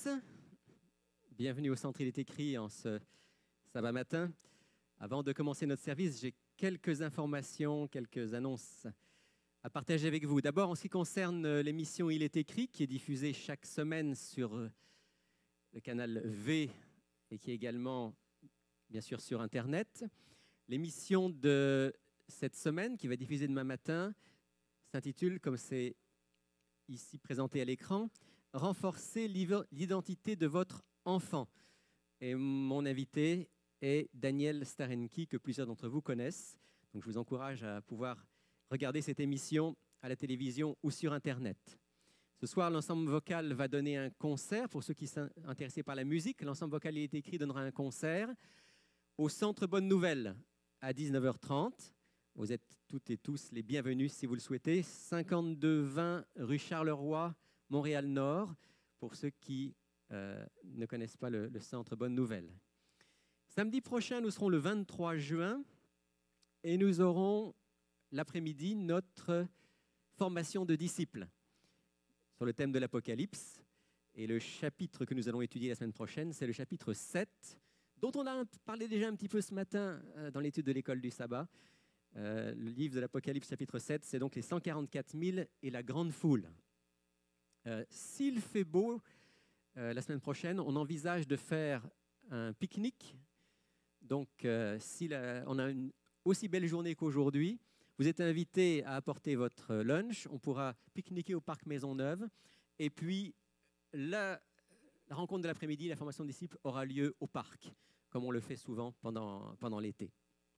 tous. Bienvenue au Centre Il est écrit en ce sabbat matin. Avant de commencer notre service, j'ai quelques informations, quelques annonces à partager avec vous. D'abord, en ce qui concerne l'émission Il est écrit, qui est diffusée chaque semaine sur le canal V et qui est également, bien sûr, sur Internet. L'émission de cette semaine, qui va diffuser demain matin, s'intitule, comme c'est ici présenté à l'écran, « Renforcer l'identité de votre enfant ». Et mon invité est Daniel Starenki, que plusieurs d'entre vous connaissent. Donc je vous encourage à pouvoir regarder cette émission à la télévision ou sur Internet. Ce soir, l'ensemble vocal va donner un concert. Pour ceux qui sont intéressés par la musique, l'ensemble vocal Il est écrit donnera un concert au Centre Bonne Nouvelle à 19h30. Vous êtes toutes et tous les bienvenus si vous le souhaitez. 52-20 rue Charleroi, Montréal-Nord, pour ceux qui ne connaissent pas le Centre Bonne Nouvelle. Samedi prochain, nous serons le 23 juin et nous aurons l'après-midi notre formation de disciples sur le thème de l'Apocalypse. Et le chapitre que nous allons étudier la semaine prochaine, c'est le chapitre 7, dont on a parlé déjà un petit peu ce matin dans l'étude de l'école du sabbat. Le livre de l'Apocalypse, chapitre 7, c'est donc les 144 000 et la grande foule. S'il fait beau, la semaine prochaine, on envisage de faire un pique-nique. Donc, si on a une aussi belle journée qu'aujourd'hui, vous êtes invités à apporter votre lunch. On pourra pique-niquer au parc Maisonneuve. Et puis, la rencontre de l'après-midi, la formation de disciples, aura lieu au parc, comme on le fait souvent pendant l'été.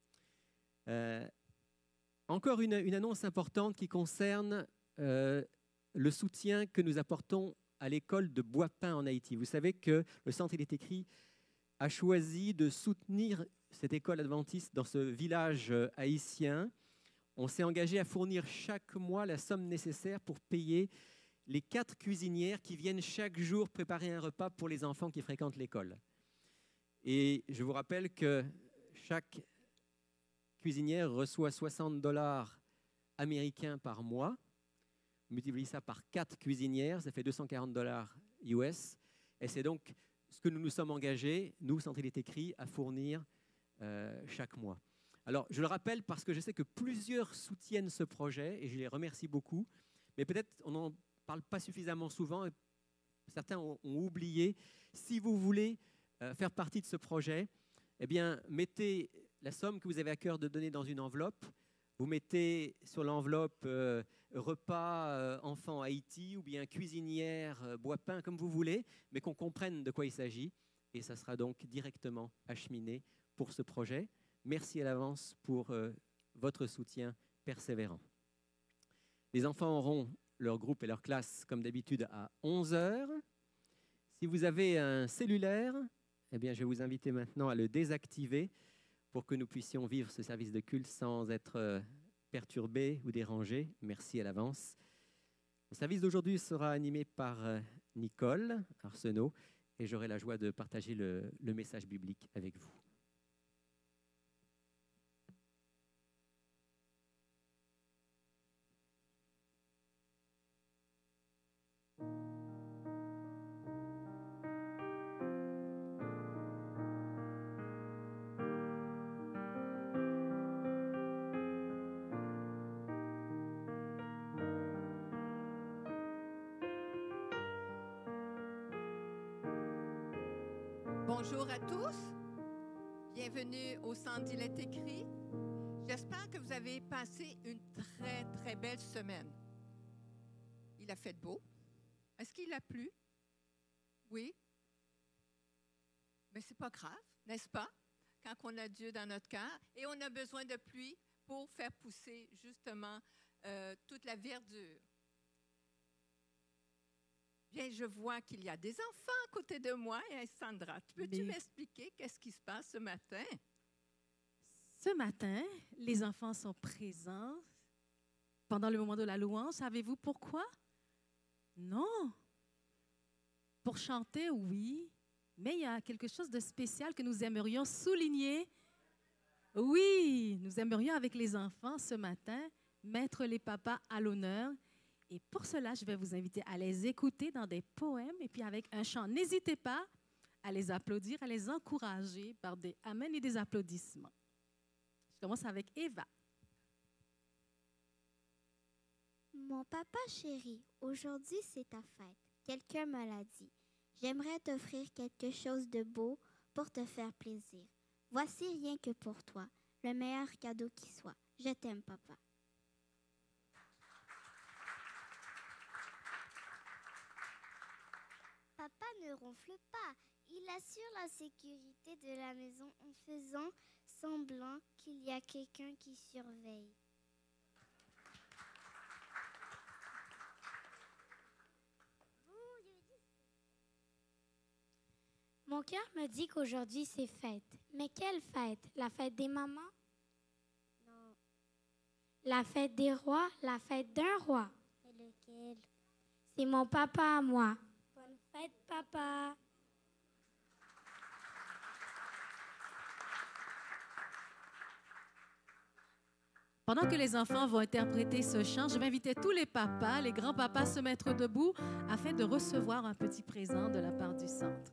Encore une annonce importante qui concerne le soutien que nous apportons à l'école de Bois-Pin en Haïti. Vous savez que le Centre Il est écrit a choisi de soutenir cette école adventiste dans ce village haïtien. On s'est engagé à fournir chaque mois la somme nécessaire pour payer les 4 cuisinières qui viennent chaque jour préparer un repas pour les enfants qui fréquentent l'école. Et je vous rappelle que chaque cuisinière reçoit 60 $ américains par mois. Multipliez ça par 4 cuisinières, ça fait 240 $ US. Et c'est donc ce que nous nous sommes engagés, nous, Centre Il est écrit, à fournir chaque mois. Alors, je le rappelle parce que je sais que plusieurs soutiennent ce projet et je les remercie beaucoup. Mais peut-être on n'en parle pas suffisamment souvent et certains ont oublié. Si vous voulez faire partie de ce projet, eh bien, mettez la somme que vous avez à cœur de donner dans une enveloppe. Vous mettez sur l'enveloppe repas enfants Haïti ou bien cuisinière Bois-Pin, comme vous voulez, mais qu'on comprenne de quoi il s'agit. Et ça sera donc directement acheminé pour ce projet. Merci à l'avance pour votre soutien persévérant. Les enfants auront leur groupe et leur classe, comme d'habitude, à 11h. Si vous avez un cellulaire, eh bien, je vais vous inviter maintenant à le désactiver pour que nous puissions vivre ce service de culte sans être perturbés ou dérangés. Merci à l'avance. Le service d'aujourd'hui sera animé par Nicole Arsenault et j'aurai la joie de partager le message biblique avec vous. Bonjour à tous, bienvenue au Centre Il est écrit. J'espère que vous avez passé une très, très belle semaine. Il a fait beau. Est-ce qu'il a plu? Oui. Mais ce n'est pas grave, n'est-ce pas? Quand on a Dieu dans notre cœur et on a besoin de pluie pour faire pousser justement toute la verdure. Bien, je vois qu'il y a des enfants à côté de moi. Et Sandra, peux-tu m'expliquer qu'est-ce qui se passe ce matin? Ce matin, les enfants sont présents pendant le moment de la louange. Savez-vous pourquoi? Non. Pour chanter, oui. Mais il y a quelque chose de spécial que nous aimerions souligner. Oui, nous aimerions avec les enfants ce matin mettre les papas à l'honneur Et pour cela, je vais vous inviter à les écouter dans des poèmes et puis avec un chant. N'hésitez pas à les applaudir, à les encourager par des amens et des applaudissements. Je commence avec Eva. Mon papa chéri, aujourd'hui c'est ta fête. Quelqu'un me l'a dit. J'aimerais t'offrir quelque chose de beau pour te faire plaisir. Voici rien que pour toi, le meilleur cadeau qui soit. Je t'aime, papa. Papa ne ronfle pas. Il assure la sécurité de la maison en faisant semblant qu'il y a quelqu'un qui surveille. Mon cœur me dit qu'aujourd'hui c'est fête. Mais quelle fête? La fête des mamans? Non. La fête des rois? La fête d'un roi? Et lequel? C'est mon papa à moi. Bonne fête, papa. Pendant que les enfants vont interpréter ce chant, je vais inviter tous les papas, les grands-papas à se mettre debout afin de recevoir un petit présent de la part du centre.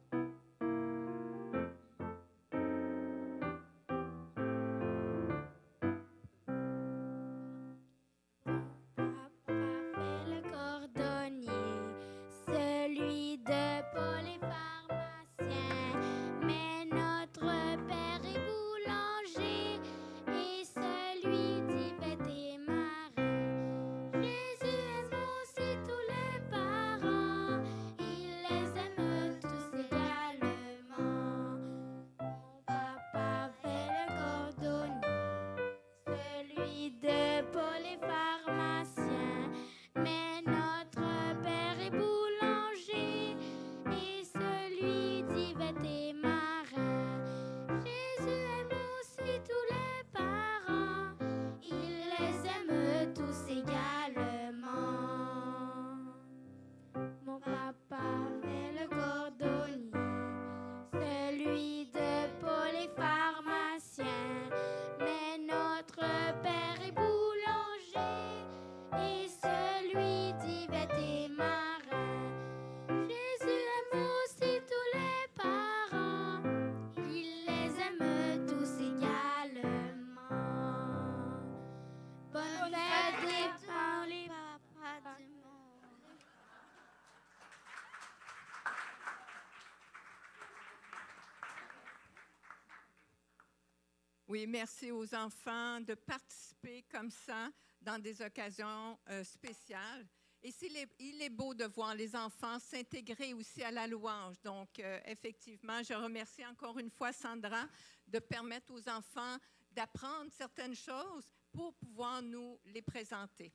Oui, merci aux enfants de participer comme ça dans des occasions spéciales. Et il est beau de voir les enfants s'intégrer aussi à la louange. Donc, effectivement, je remercie encore une fois Sandra de permettre aux enfants d'apprendre certaines choses pour pouvoir nous les présenter.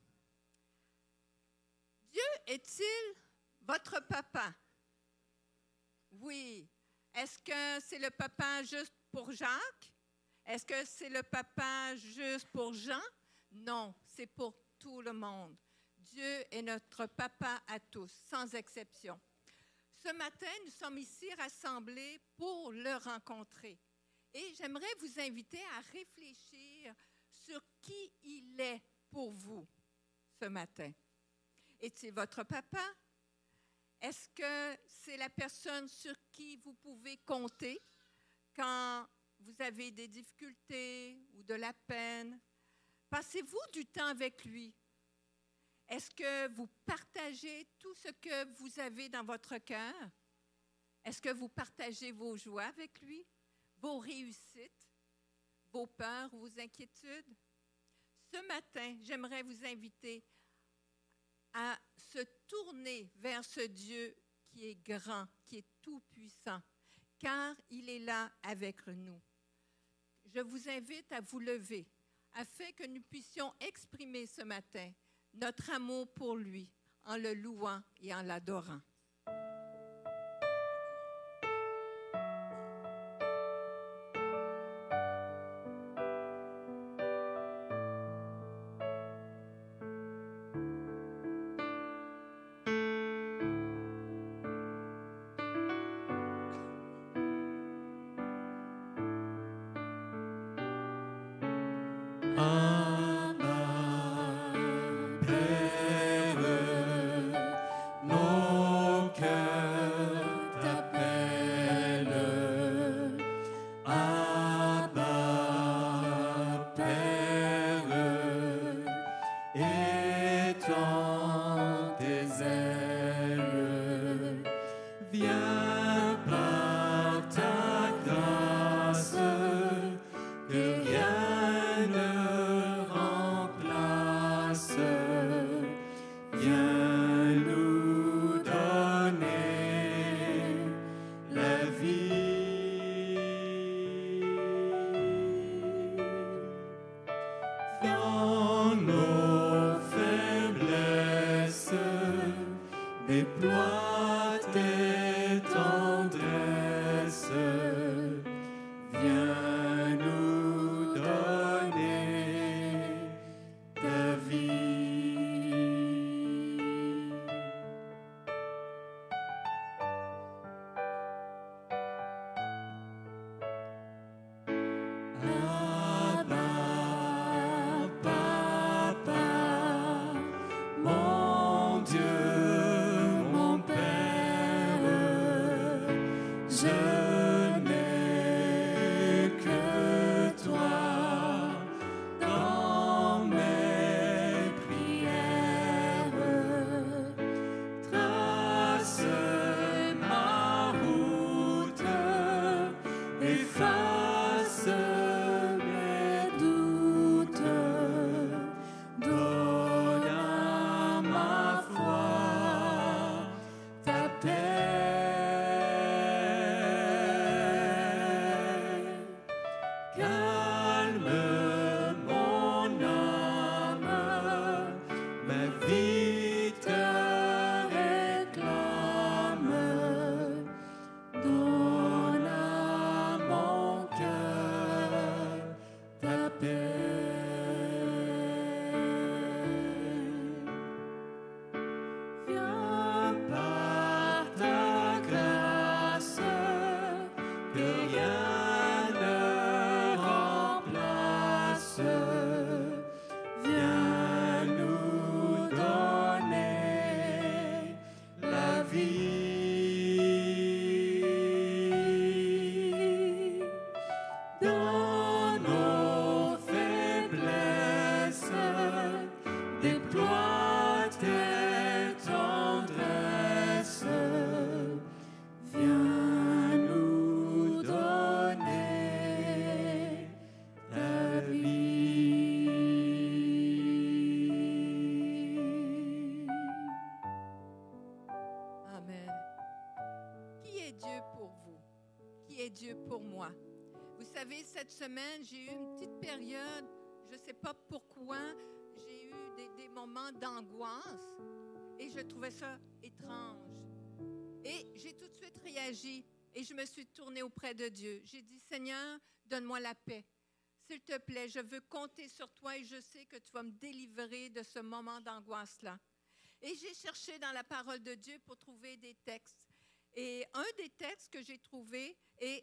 Dieu est-il votre papa? Oui. Est-ce que c'est le papa juste pour Jacques? Est-ce que c'est le papa juste pour Jean? Non, c'est pour tout le monde. Dieu est notre papa à tous, sans exception. Ce matin, nous sommes ici rassemblés pour le rencontrer. Et j'aimerais vous inviter à réfléchir sur qui il est pour vous ce matin. Est-il votre papa? Est-ce que c'est la personne sur qui vous pouvez compter quand vous avez des difficultés ou de la peine? Passez-vous du temps avec lui? Est-ce que vous partagez tout ce que vous avez dans votre cœur? Est-ce que vous partagez vos joies avec lui, vos réussites, vos peurs, vos inquiétudes? Ce matin, j'aimerais vous inviter à se tourner vers ce Dieu qui est grand, qui est tout-puissant, car il est là avec nous. Je vous invite à vous lever afin que nous puissions exprimer ce matin notre amour pour lui en le louant et en l'adorant. Père Dieu pour moi. Vous savez, cette semaine, j'ai eu une petite période, je ne sais pas pourquoi, j'ai eu des moments d'angoisse et je trouvais ça étrange. Et j'ai tout de suite réagi et je me suis tournée auprès de Dieu. J'ai dit, Seigneur, donne-moi la paix. S'il te plaît, je veux compter sur toi et je sais que tu vas me délivrer de ce moment d'angoisse-là. Et j'ai cherché dans la parole de Dieu pour trouver des textes. Et un des textes que j'ai trouvé est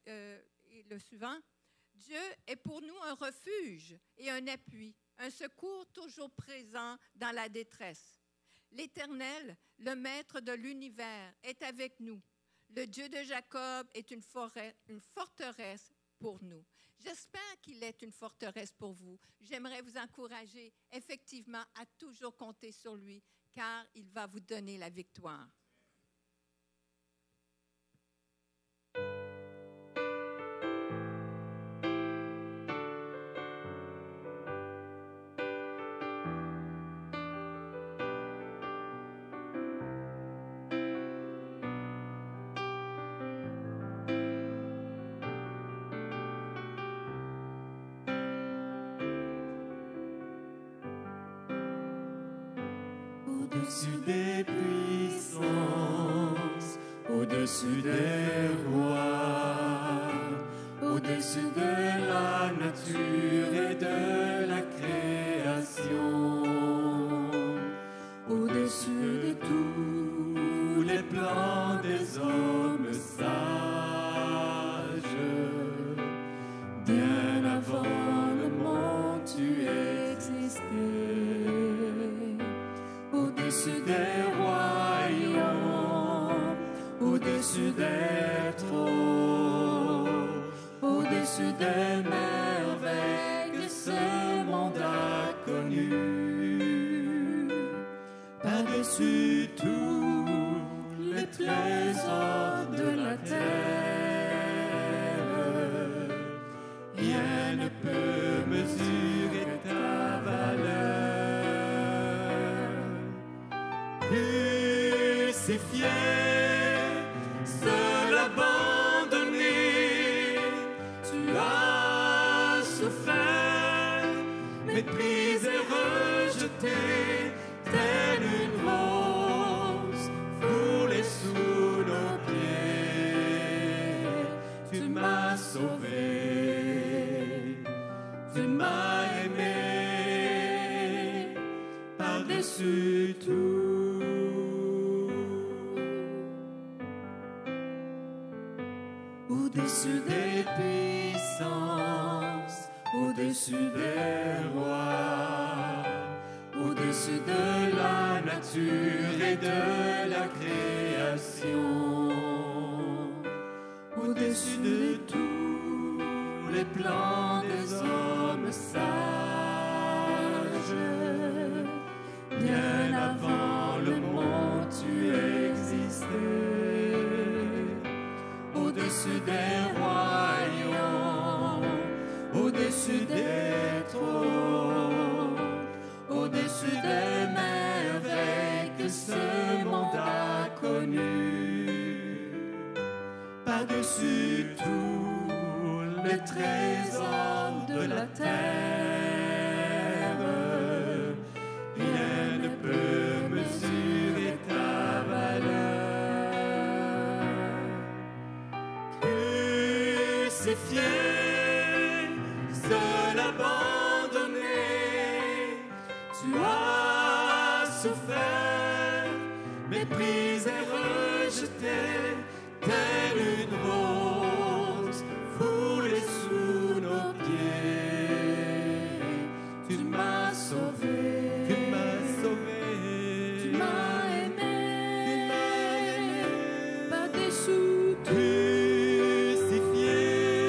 le suivant. Dieu est pour nous un refuge et un appui, un secours toujours présent dans la détresse. L'Éternel, le Maître de l'univers, est avec nous. Le Dieu de Jacob est une forteresse pour nous. J'espère qu'il est une forteresse pour vous. J'aimerais vous encourager effectivement à toujours compter sur lui, car il va vous donner la victoire. Au-dessus des puissances, au-dessus des rois, au-dessus de la nature et de la création, au-dessus de tous les plans des hommes sages, bien avant le monde tu existais. Au-dessus des royaumes, au-dessus des trônes, au-dessus des merveilles que ce monde a connues, par-dessus tous les trésors de la terre, rien ne peut mesurer ta valeur. Crucifié, seul abandonné, tu as souffert, méprisé, rejeté, telle une rose foulée sous nos pieds. Tu m'as sauvé, tu m'as aimé, par-dessus tout. Au-dessus des puissances, au-dessus des rois, au-dessus de la nature et de la création, au-dessus de tous les plans des hommes sages, bien avant le monde tu existais, au-dessus des royaumes, au-dessus des trônes, au-dessus des merveilles que ce monde a connues, par-dessus tous les trésors de la terre, rien ne peut mesurer ta valeur. Crucifié, seul abandonné, tu as souffert, méprisé, rejeté, telle une rose foulée sous nos pieds. Tu m'as sauvé, tu m'as sauvé, Tu m'as aimé, pas déçu, crucifié,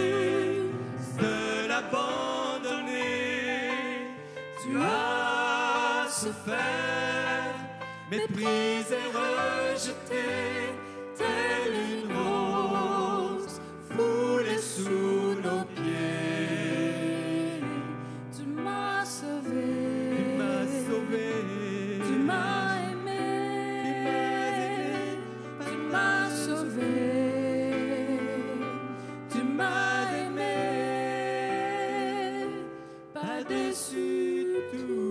seul abandonné, tu as souffert, méprisé, rejeté, telle une rose foulée sous nos pieds. tu m'as sauvé, Tu m'as sauvé, tu m'as aimé, tu m'as sauvé, tu m'as aimé, pas déçu tout.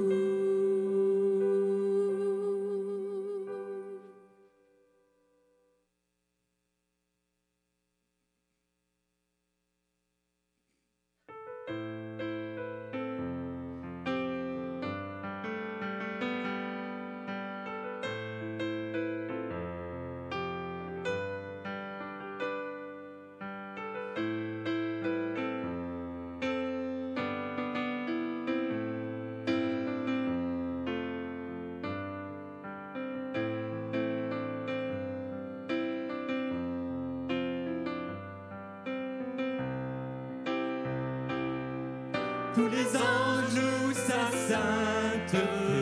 tous les anges louent sa sainteté.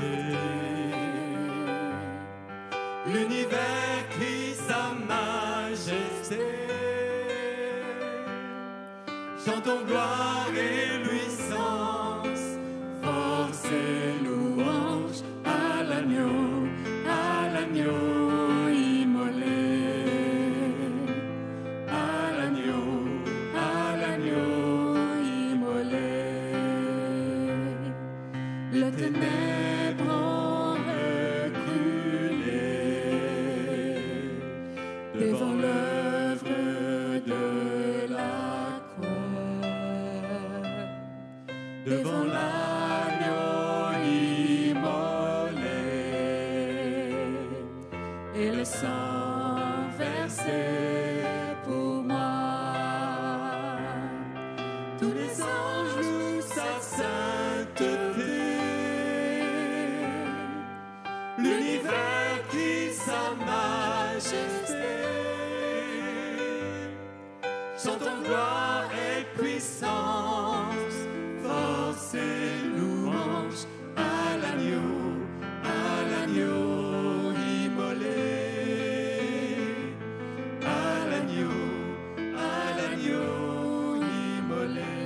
L'univers crie sa majesté. Chantons gloire et louissance, force et louange à l'agneau immolé. À l'agneau immolé. Les ténèbres ont reculé devant l'œuvre de la croix, devant l'agneau immolé et le sang versé pour moi. Tous les anges louent sa sainteté. L'univers crie sa majesté. Chantons gloire et puissance, force et louange à l'agneau immolé. À l'agneau immolé.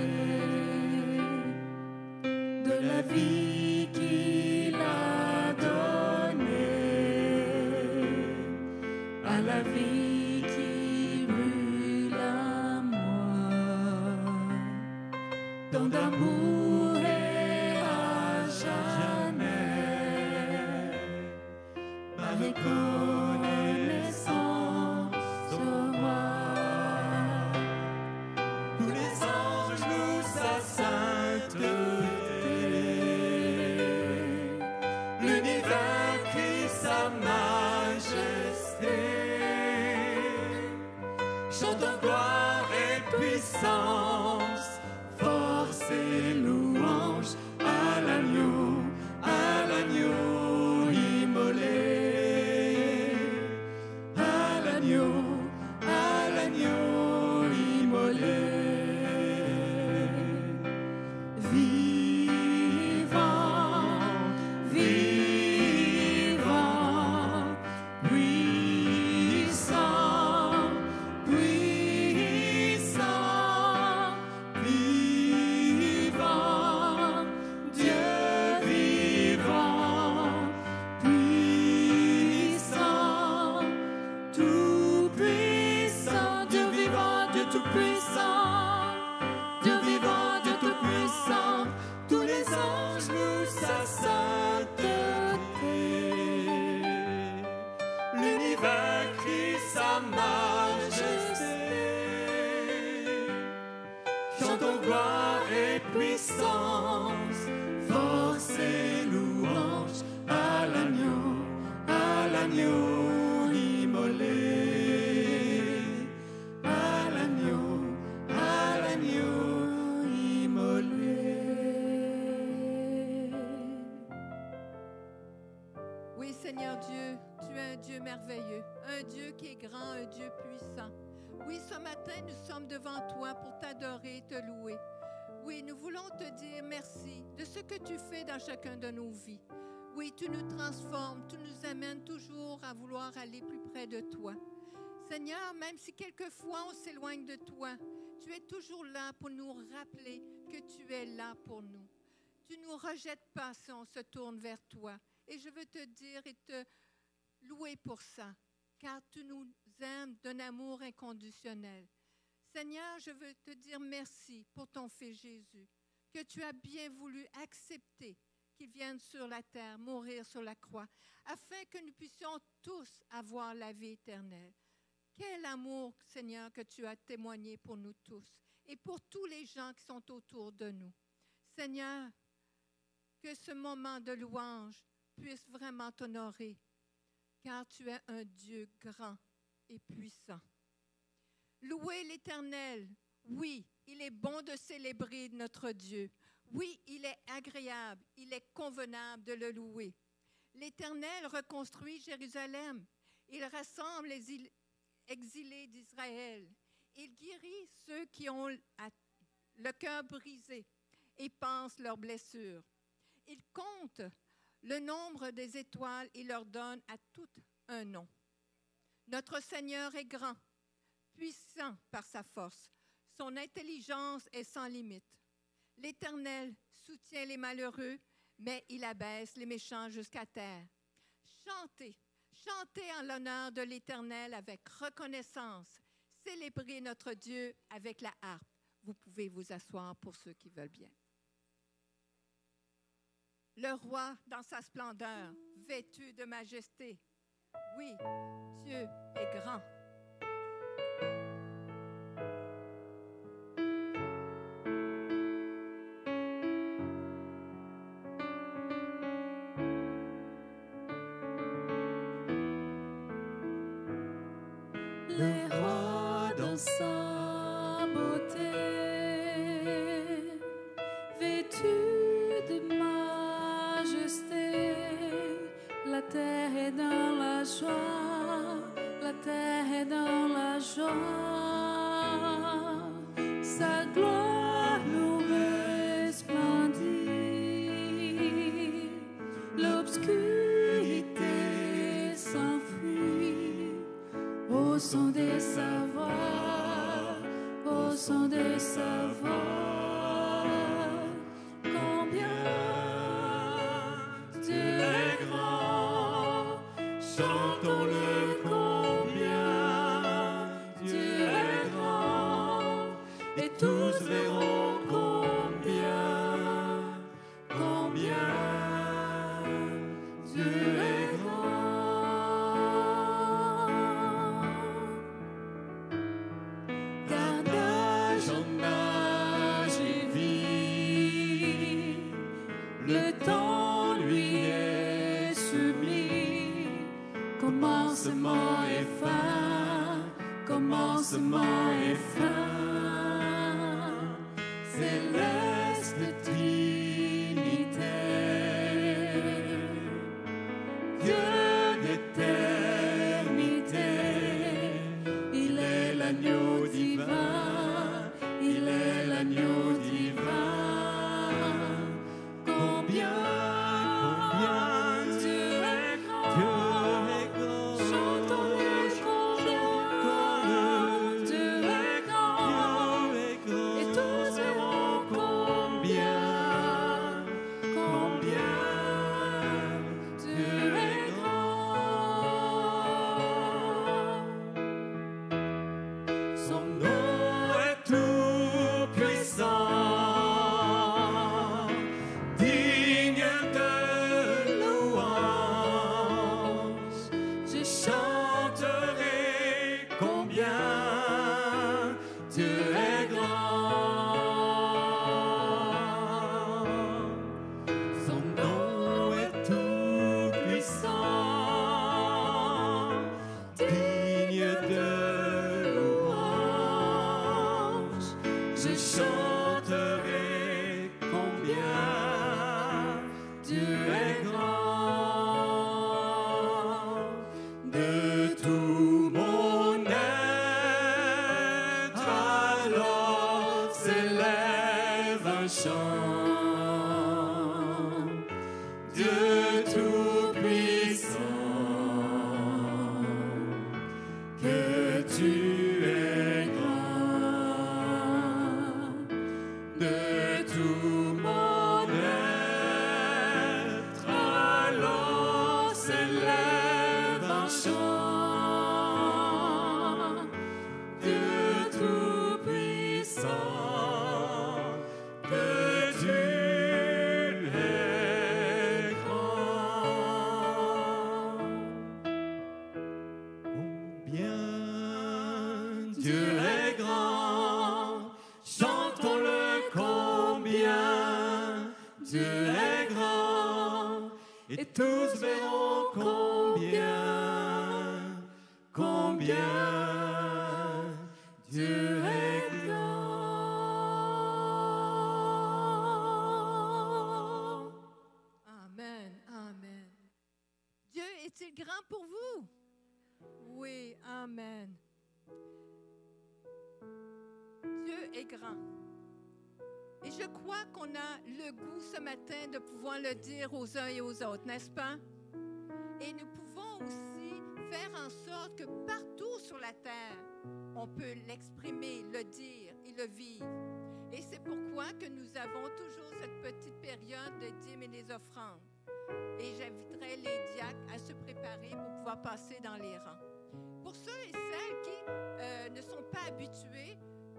De la vie qu'il a donnée à la vie qui brûle en moi, tant d'amour et à jamais ma reconnaissance au roi. Tous les anges louent sa sainteté. L'univers crie sa majesté. Chantons gloire et puissance, force et louange à l'agneau immolé. À l'agneau immolé. Tout-Puissant, Dieu vivant, Dieu Tout-Puissant, tous les anges louent sa sainteté. L'univers crie sa majesté. Chantons gloire et puissance, force et louange à l'agneau immolé, à l'agneau immolé. Oui, Seigneur Dieu, tu es un Dieu merveilleux, un Dieu qui est grand, un Dieu puissant. Oui, ce matin, nous sommes devant toi pour t'adorer et te louer. Oui, nous voulons te dire merci de ce que tu fais dans chacun de nos vies. Oui, tu nous transformes, tu nous amènes toujours à vouloir aller plus près de toi. Seigneur, même si quelquefois on s'éloigne de toi, tu es toujours là pour nous rappeler que tu es là pour nous. Tu ne nous rejettes pas si on se tourne vers toi. Et je veux te dire et te louer pour ça, car tu nous aimes d'un amour inconditionnel. Seigneur, je veux te dire merci pour ton Fils Jésus, que tu as bien voulu accepter qu'il vienne sur la terre, mourir sur la croix, afin que nous puissions tous avoir la vie éternelle. Quel amour, Seigneur, que tu as témoigné pour nous tous et pour tous les gens qui sont autour de nous. Seigneur, que ce moment de louange puisse vraiment t'honorer, car tu es un Dieu grand et puissant. Louez l'Éternel. Oui, il est bon de célébrer notre Dieu. Oui, il est agréable, il est convenable de le louer. L'Éternel reconstruit Jérusalem. Il rassemble les exilés d'Israël. Il guérit ceux qui ont le cœur brisé et pansent leurs blessures. Il compte le nombre des étoiles et leur donne à tout un nom. Notre Seigneur est grand, puissant par sa force. Son intelligence est sans limite. L'Éternel soutient les malheureux, mais il abaisse les méchants jusqu'à terre. Chantez, chantez en l'honneur de l'Éternel avec reconnaissance. Célébrez notre Dieu avec la harpe. Vous pouvez vous asseoir pour ceux qui veulent bien. Le roi dans sa splendeur, vêtu de majesté. Oui, Dieu est grand. Le roi dans sa beauté, vêtu de majesté, la terre est dans la joie, la terre est dans la joie, sa gloire nous resplendit, l'obscurité s'enfuit. Au son de sa voix, au son de sa voix, combien Dieu est grand, chantons-le combien Dieu est grand, et tous verront combien Dieu est grand. Le temps lui est soumis, commencement et fin, commencement et fin, céleste Trinité, Dieu d'éternité, il est l'agneau divin, il est l'agneau divin. Combien Dieu est grand, chantons-le combien Dieu est grand, et tous verront combien Dieu est grand. Son nom je chanterai combien Dieu est grand. De tout mon être, alors s'élève un chant. Dieu tout-puissant, que tu es grand. De tout mon être, alors s'élève un chant. Dieu tout-puissant, que tu es grand. Combien Dieu est grand, chantons-le combien Dieu est grand, et tous verront combien Dieu est grand. Amen, amen. Dieu est-il grand pour vous? Oui, amen. Dieu est grand. Et je crois qu'on a le goût ce matin de pouvoir le dire aux uns et aux autres, n'est-ce pas? Et nous pouvons aussi faire en sorte que partout sur la terre, on peut l'exprimer, le dire et le vivre. Et c'est pourquoi que nous avons toujours cette petite période de dîmes et des offrandes. Et j'inviterai les diacres à se préparer pour pouvoir passer dans les rangs. Pour ceux et celles qui ne sont pas habitués,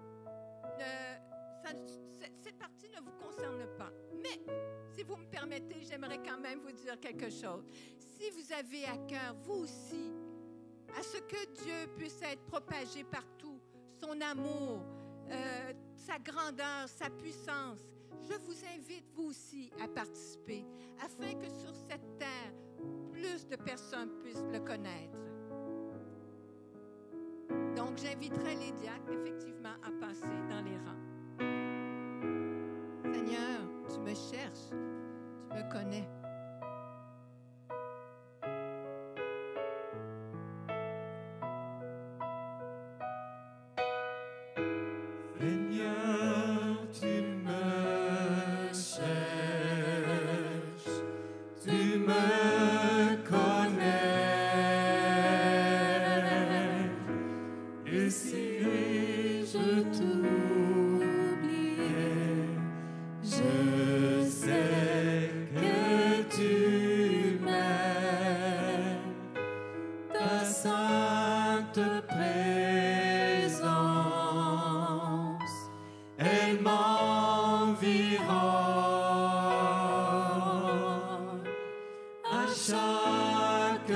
cette partie ne vous concerne pas. Mais, si vous me permettez, j'aimerais quand même vous dire quelque chose. Si vous avez à cœur, vous aussi, à ce que Dieu puisse être propagé partout, son amour, sa grandeur, sa puissance, je vous invite, vous aussi, à participer, afin que sur cette terre, plus de personnes puissent le connaître. Donc, j'inviterai les diacres, effectivement, à passer dans les rangs. Seigneur, tu me cherches, tu me connais. Seigneur, tu me cherches, tu me connais. Et si je t'oubliais, je sais que tu m'aimes. Ta sainte présence, elle m'environne. À chaque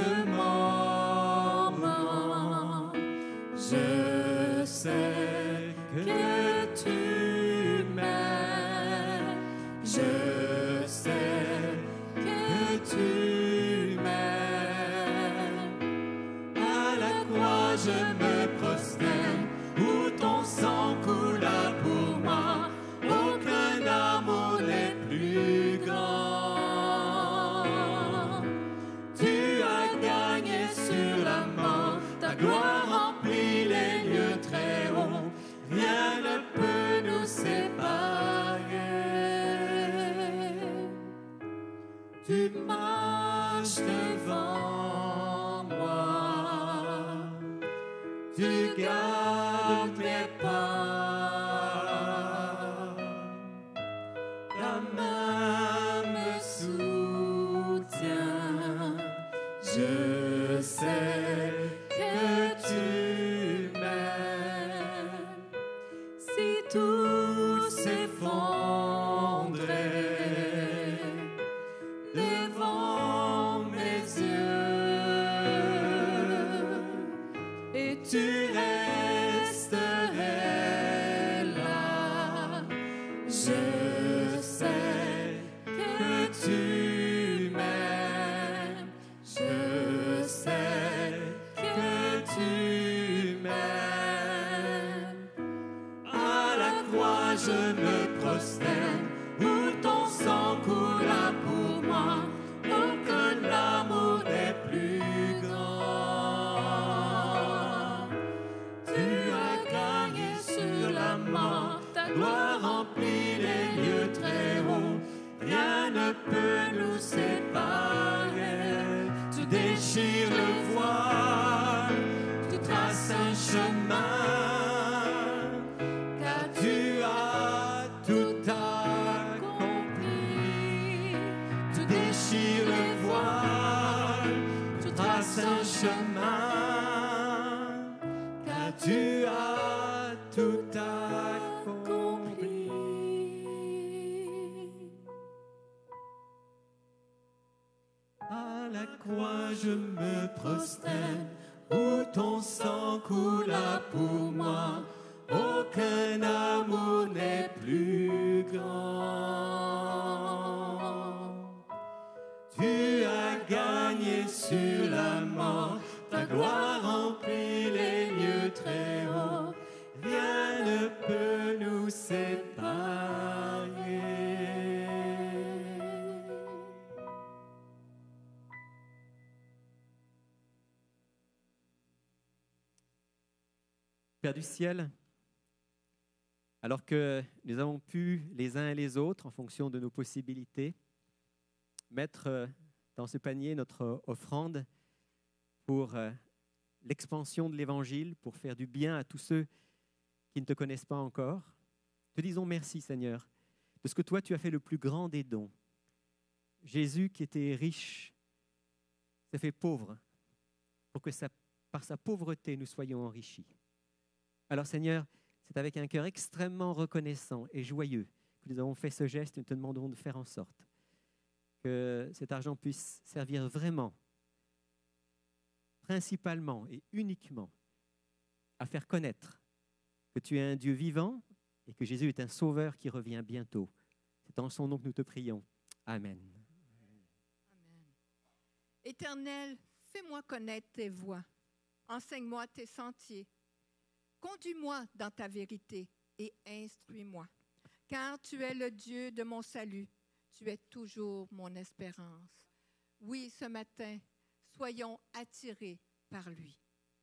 moment, je sais que tu m'aimes. Je sais que tu m'aimes. À la croix, je me prosterne, où ton sang coula pour moi. Aucun amour n'est plus grand. Tu as gagné sur la mort, ta gloire remplit les lieux très hauts. Rien ne peut nous séparer. Tu marches devant moi, tu gardes mes pas, ta main me soutient. Je sais que tu m'aimes. Si tout s'effondrait devant mes yeux, et tu resterais croix je me prosterne, où ton sang coula pour moi, aucun amour n'est plus grand. Tu as gagné sur la mort, ta gloire remplit les lieux très hauts, rien ne peut nous séparer. Tu déchires le voile, tu traces un chemin, car tu as tout accompli. Tu déchires le voile, tu traces un chemin, car tu as tout accompli. À la croix je me prosterne, où ton sang coula pour moi, aucun amour n'est plus grand. Tu as gagné sur la mort, ta gloire remplit les lieux très hauts, rien ne peut nous séparer. Père du ciel, alors que nous avons pu, les uns et les autres, en fonction de nos possibilités, mettre dans ce panier notre offrande pour l'expansion de l'Évangile, pour faire du bien à tous ceux qui ne te connaissent pas encore, te disons merci, Seigneur, parce que toi, tu as fait le plus grand des dons. Jésus, qui était riche, s'est fait pauvre pour que par sa pauvreté, nous soyons enrichis. Alors Seigneur, c'est avec un cœur extrêmement reconnaissant et joyeux que nous avons fait ce geste et nous te demandons de faire en sorte que cet argent puisse servir vraiment, principalement et uniquement, à faire connaître que tu es un Dieu vivant et que Jésus est un sauveur qui revient bientôt. C'est en son nom que nous te prions. Amen. Amen. Éternel, fais-moi connaître tes voies. Enseigne-moi tes sentiers. Conduis-moi dans ta vérité et instruis-moi, car tu es le Dieu de mon salut. Tu es toujours mon espérance. Oui, ce matin, soyons attirés par lui.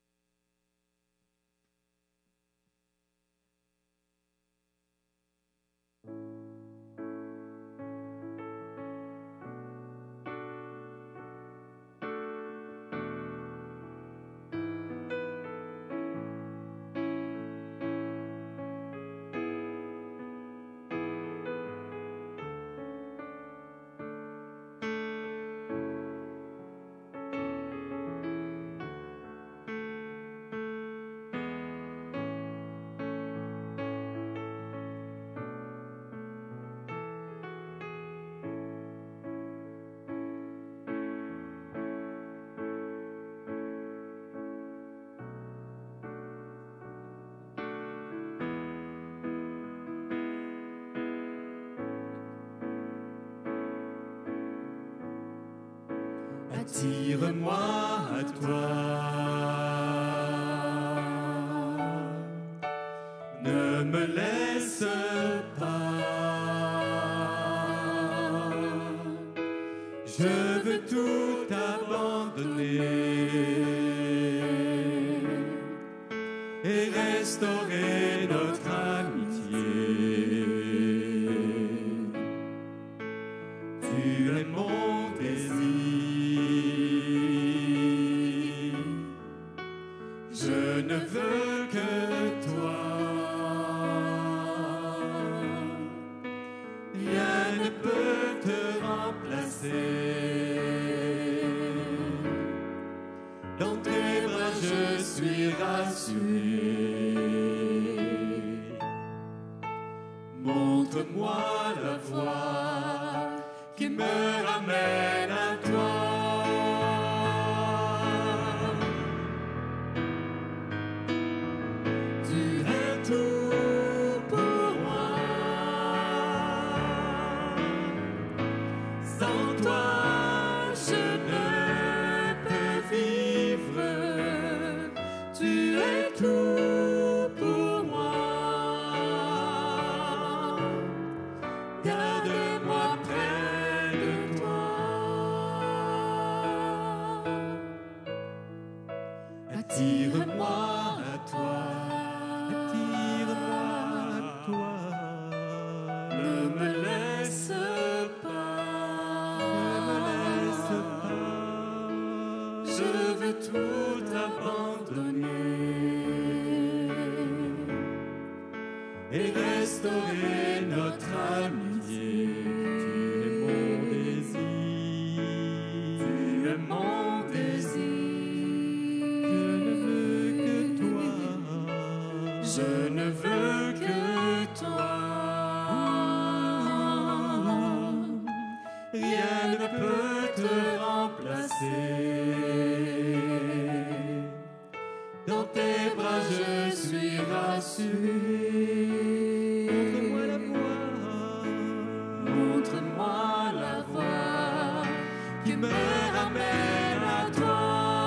Attire-moi à toi, ne me laisse pas, je veux tout abandonner et restaurer notre amitié. Tu es mon désir. Je ne veux que toi, rien ne peut te remplacer. Dans tes bras je suis rassuré. Montre-moi la voie qui me ramène à toi. et restaurer notre amitié. Tu es mon désir, tu es mon désir. Je ne veux que toi. Rien ne peut te remplacer. Dans tes bras je suis rassuré. Montre-moi la voie, montre-moi la voie qui me ramène à toi.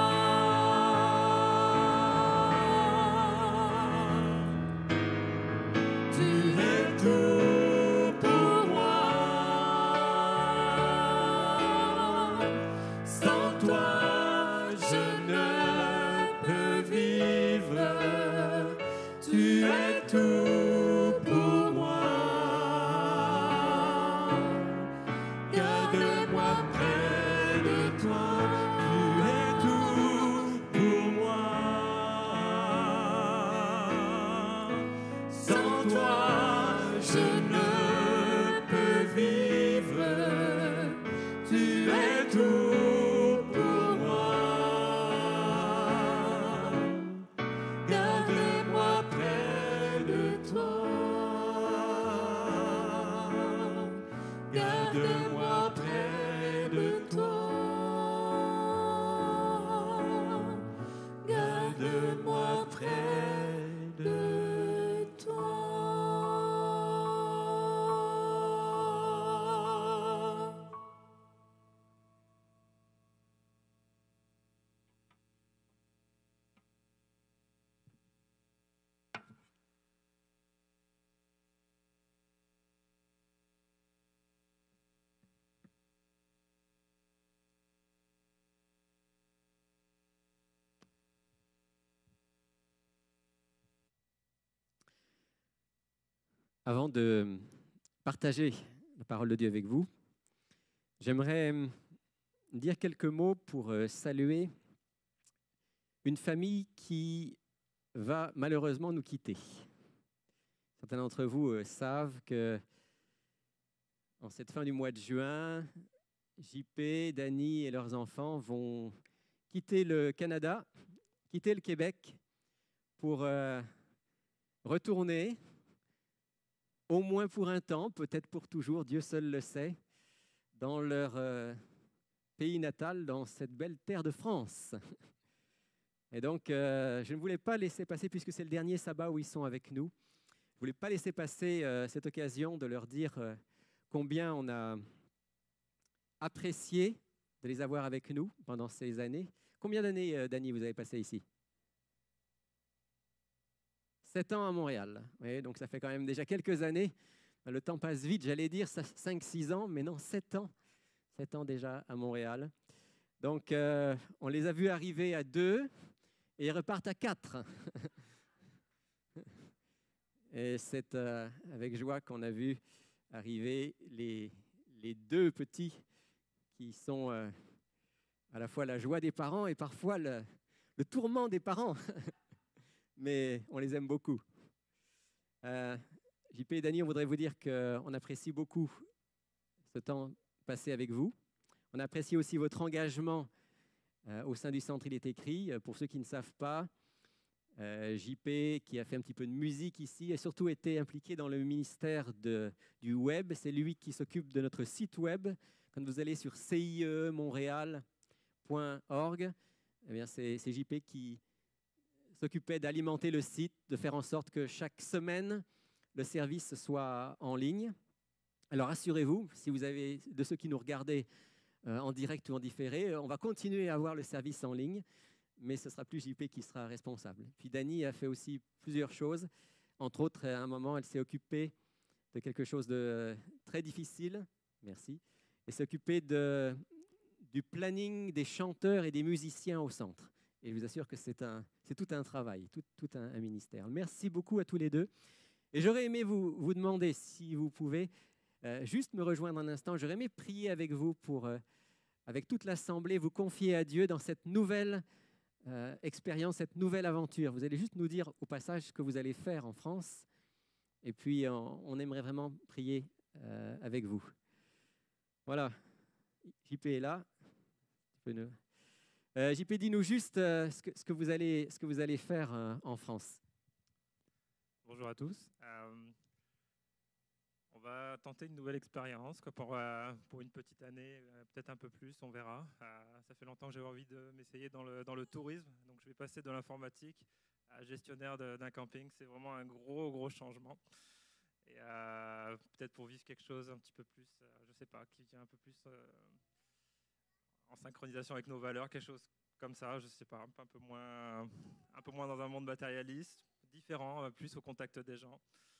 Tu es tout pour moi. Sans toi, je ne peux vivre. Tu es tout pour moi. Garde-moi près de toi. Tu es tout pour moi. Sans toi, je ne peux vivre. Tu es tout pour moi. Garde-moi près de toi. Garde-moi près de toi. Garde-moi près de toi. Avant de partager la parole de Dieu avec vous, j'aimerais dire quelques mots pour saluer une famille qui va malheureusement nous quitter. Certains d'entre vous savent que en cette fin du mois de juin, JP, Dany et leurs enfants vont quitter le Canada, quitter le Québec pour retourner, au moins pour un temps, peut-être pour toujours, Dieu seul le sait, dans leur pays natal, dans cette belle terre de France. Et donc, je ne voulais pas laisser passer, puisque c'est le dernier sabbat où ils sont avec nous, je ne voulais pas laisser passer cette occasion de leur dire combien on a apprécié de les avoir avec nous pendant ces années. Combien d'années, Dany, vous avez passé ici? 7 ans à Montréal. Oui, donc ça fait quand même déjà quelques années. Le temps passe vite, j'allais dire 5-6 ans, mais non, 7 ans. 7 ans déjà à Montréal. Donc, on les a vus arriver à 2 et ils repartent à 4. Et c'est avec joie qu'on a vu arriver les 2 petits qui sont à la fois la joie des parents et parfois le tourment des parents. Mais on les aime beaucoup. JP et Dany, on voudrait vous dire qu'on apprécie beaucoup ce temps passé avec vous. On apprécie aussi votre engagement au sein du Centre Il est écrit. Pour ceux qui ne savent pas, JP, qui a fait un petit peu de musique ici, a surtout été impliqué dans le ministère du web. C'est lui qui s'occupe de notre site web. Quand vous allez sur ciemontréal.org, eh bien c'est JP qui s'occupait d'alimenter le site, de faire en sorte que chaque semaine, le service soit en ligne. Alors assurez-vous, si vous avez de ceux qui nous regardaient en direct ou en différé, on va continuer à avoir le service en ligne, mais ce sera plus JP qui sera responsable. Puis Dany a fait aussi plusieurs choses. Entre autres, à un moment, elle s'est occupée de quelque chose de très difficile, merci, et s'occuper du planning des chanteurs et des musiciens au centre. Et je vous assure que c'est tout un travail, tout un ministère. Merci beaucoup à tous les deux. Et j'aurais aimé vous demander, si vous pouvez, juste me rejoindre un instant. J'aurais aimé prier avec vous pour, avec toute l'Assemblée, vous confier à Dieu dans cette nouvelle expérience, cette nouvelle aventure. Vous allez juste nous dire au passage ce que vous allez faire en France. Et puis, on aimerait vraiment prier avec vous. Voilà, JP est là. JP, dis-nous juste ce que vous allez faire en France. Bonjour à tous. On va tenter une nouvelle expérience pour une petite année, peut-être un peu plus, on verra. Ça fait longtemps que j'avais envie de m'essayer dans le tourisme, donc je vais passer de l'informatique à gestionnaire d'un camping. C'est vraiment un gros changement. Et peut-être pour vivre quelque chose un petit peu plus, je sais pas, qui vient un peu plus en synchronisation avec nos valeurs, quelque chose comme ça, je sais pas, un peu moins dans un monde matérialiste, différent, plus au contact des gens.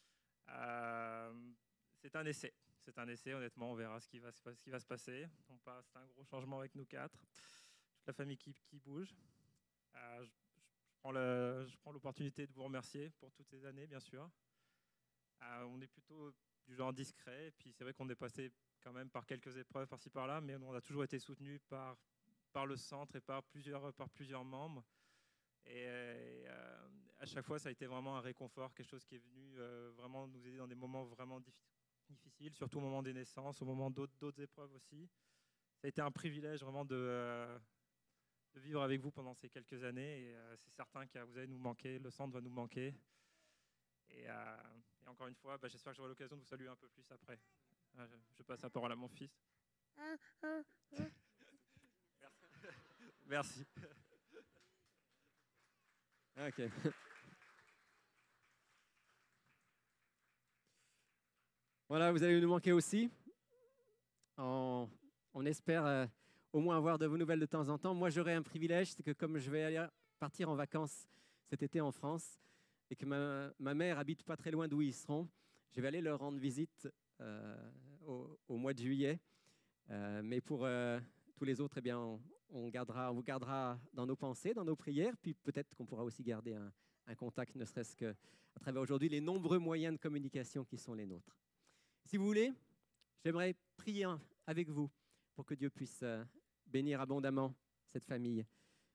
C'est un essai, honnêtement, on verra ce qui va se passer. C'est un gros changement avec nous 4, toute la famille qui bouge. Je prends l'opportunité de vous remercier pour toutes ces années, bien sûr. On est plutôt du genre discret, et puis c'est vrai qu'on est passé quand même par quelques épreuves par-ci par-là, mais on a toujours été soutenu par le centre et par plusieurs membres. Et à chaque fois, ça a été vraiment un réconfort, quelque chose qui est venu vraiment nous aider dans des moments vraiment difficiles, surtout au moment des naissances, au moment d'autres épreuves aussi. Ça a été un privilège vraiment de vivre avec vous pendant ces quelques années. Et c'est certain que vous allez nous manquer, le centre va nous manquer. Et encore une fois, j'espère que j'aurai l'occasion de vous saluer un peu plus après. Je passe la parole à mon fils. Merci. Ok. Voilà, vous allez nous manquer aussi. On espère au moins avoir de vos nouvelles de temps en temps. Moi, j'aurai un privilège, c'est que comme je vais partir en vacances cet été en France et que ma mère habite pas très loin d'où ils seront, je vais aller leur rendre visite au mois de juillet. Mais pour tous les autres, eh bien, on vous gardera dans nos pensées, dans nos prières, puis peut-être qu'on pourra aussi garder un contact, ne serait-ce qu'à travers aujourd'hui les nombreux moyens de communication qui sont les nôtres. Si vous voulez, j'aimerais prier avec vous pour que Dieu puisse bénir abondamment cette famille.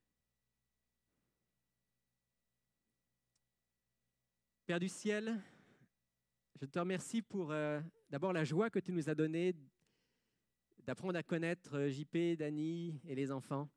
Père du ciel, je te remercie pour d'abord la joie que tu nous as donnée d'apprendre à connaître JP, Dani et les enfants.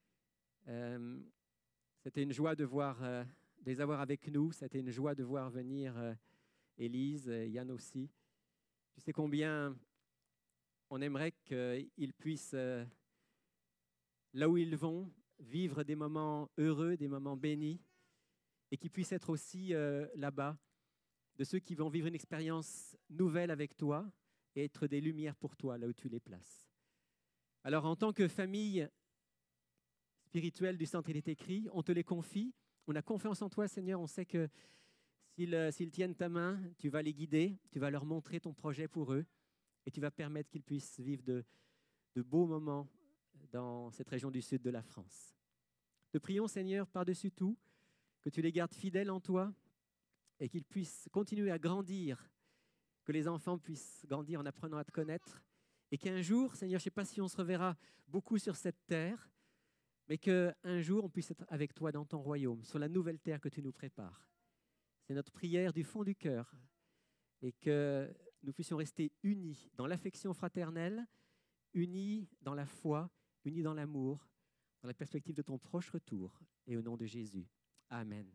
C'était une joie de les avoir avec nous. C'était une joie de voir venir Élise, Yann aussi. Tu sais combien on aimerait qu'ils puissent, là où ils vont, vivre des moments heureux, des moments bénis, et qu'ils puissent être aussi là-bas, de ceux qui vont vivre une expérience nouvelle avec toi et être des lumières pour toi, là où tu les places. Alors, en tant que famille spirituelle du Centre Il est écrit, on te les confie. On a confiance en toi, Seigneur. On sait que s'ils tiennent ta main, tu vas les guider, tu vas leur montrer ton projet pour eux et tu vas permettre qu'ils puissent vivre de beaux moments dans cette région du sud de la France. Te prions, Seigneur, par-dessus tout, que tu les gardes fidèles en toi et qu'ils puissent continuer à grandir, que les enfants puissent grandir en apprenant à te connaître et qu'un jour, Seigneur, je ne sais pas si on se reverra beaucoup sur cette terre, mais qu'un jour, on puisse être avec toi dans ton royaume, sur la nouvelle terre que tu nous prépares. C'est notre prière du fond du cœur et que nous puissions rester unis dans l'affection fraternelle, unis dans la foi, unis dans l'amour, dans la perspective de ton proche retour et au nom de Jésus. Amen.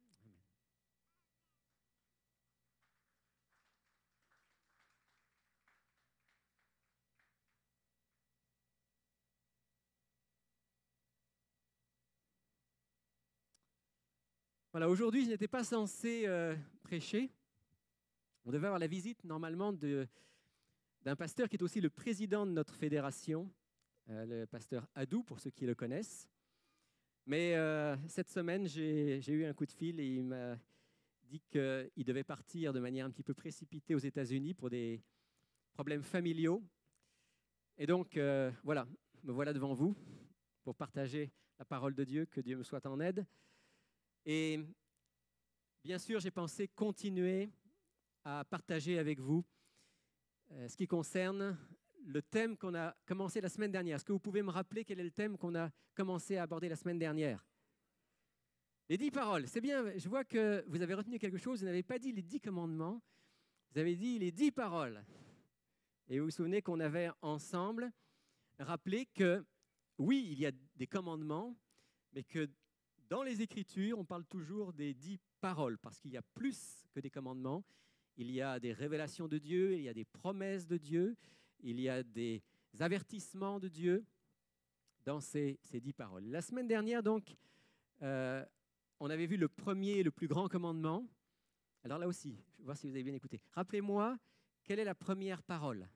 Voilà, aujourd'hui, je n'étais pas censé prêcher. On devait avoir la visite, normalement, d'un pasteur qui est aussi le président de notre fédération, le pasteur Adou, pour ceux qui le connaissent. Mais cette semaine, j'ai eu un coup de fil et il m'a dit qu'il devait partir de manière un petit peu précipitée aux États-Unis pour des problèmes familiaux. Et donc, voilà, me voilà devant vous pour partager la parole de Dieu, que Dieu me soit en aide. Et bien sûr, j'ai pensé continuer à partager avec vous ce qui concerne le thème qu'on a commencé la semaine dernière. Est-ce que vous pouvez me rappeler quel est le thème qu'on a commencé à aborder la semaine dernière? Les 10 paroles, c'est bien. Je vois que vous avez retenu quelque chose. Vous n'avez pas dit les 10 commandements. Vous avez dit les 10 paroles. Et vous vous souvenez qu'on avait ensemble rappelé que, oui, il y a des commandements, mais que dans les Écritures, on parle toujours des 10 paroles, parce qu'il y a plus que des commandements. Il y a des révélations de Dieu, il y a des promesses de Dieu, il y a des avertissements de Dieu dans ces 10 paroles. La semaine dernière, donc, on avait vu le premier et le plus grand commandement. Alors là aussi, je vais voir si vous avez bien écouté. Rappelez-moi, quelle est la première parole?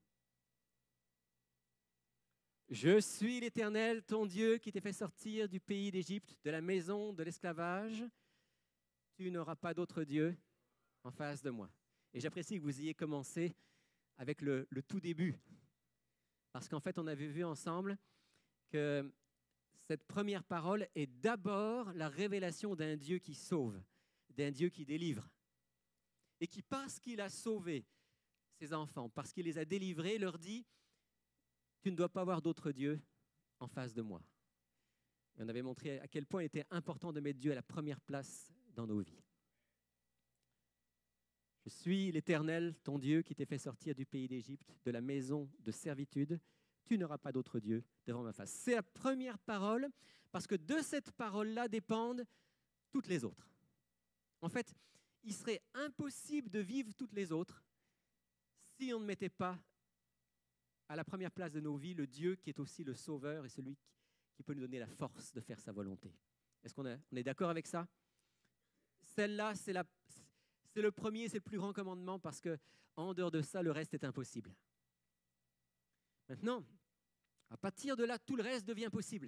Je suis l'Éternel, ton Dieu, qui t'ai fait sortir du pays d'Égypte, de la maison de l'esclavage. Tu n'auras pas d'autre Dieu en face de moi. Et j'apprécie que vous ayez commencé avec le tout début. Parce qu'en fait, on avait vu ensemble que cette première parole est d'abord la révélation d'un Dieu qui sauve, d'un Dieu qui délivre. Et qui, parce qu'il a sauvé ses enfants, parce qu'il les a délivrés, leur dit « Tu ne dois pas avoir d'autre Dieu en face de moi ». Et on avait montré à quel point il était important de mettre Dieu à la première place dans nos vies. Je suis l'Éternel, ton Dieu, qui t'ai fait sortir du pays d'Égypte, de la maison de servitude. Tu n'auras pas d'autre Dieu devant ma face. C'est la première parole, parce que de cette parole-là dépendent toutes les autres. En fait, il serait impossible de vivre toutes les autres si on ne mettait pas à la première place de nos vies le Dieu qui est aussi le Sauveur et celui qui peut nous donner la force de faire sa volonté. Est-ce qu'on est d'accord avec ça? Celle-là, c'est le premier, c'est le plus grand commandement parce qu'en dehors de ça, le reste est impossible. Maintenant, à partir de là, tout le reste devient possible.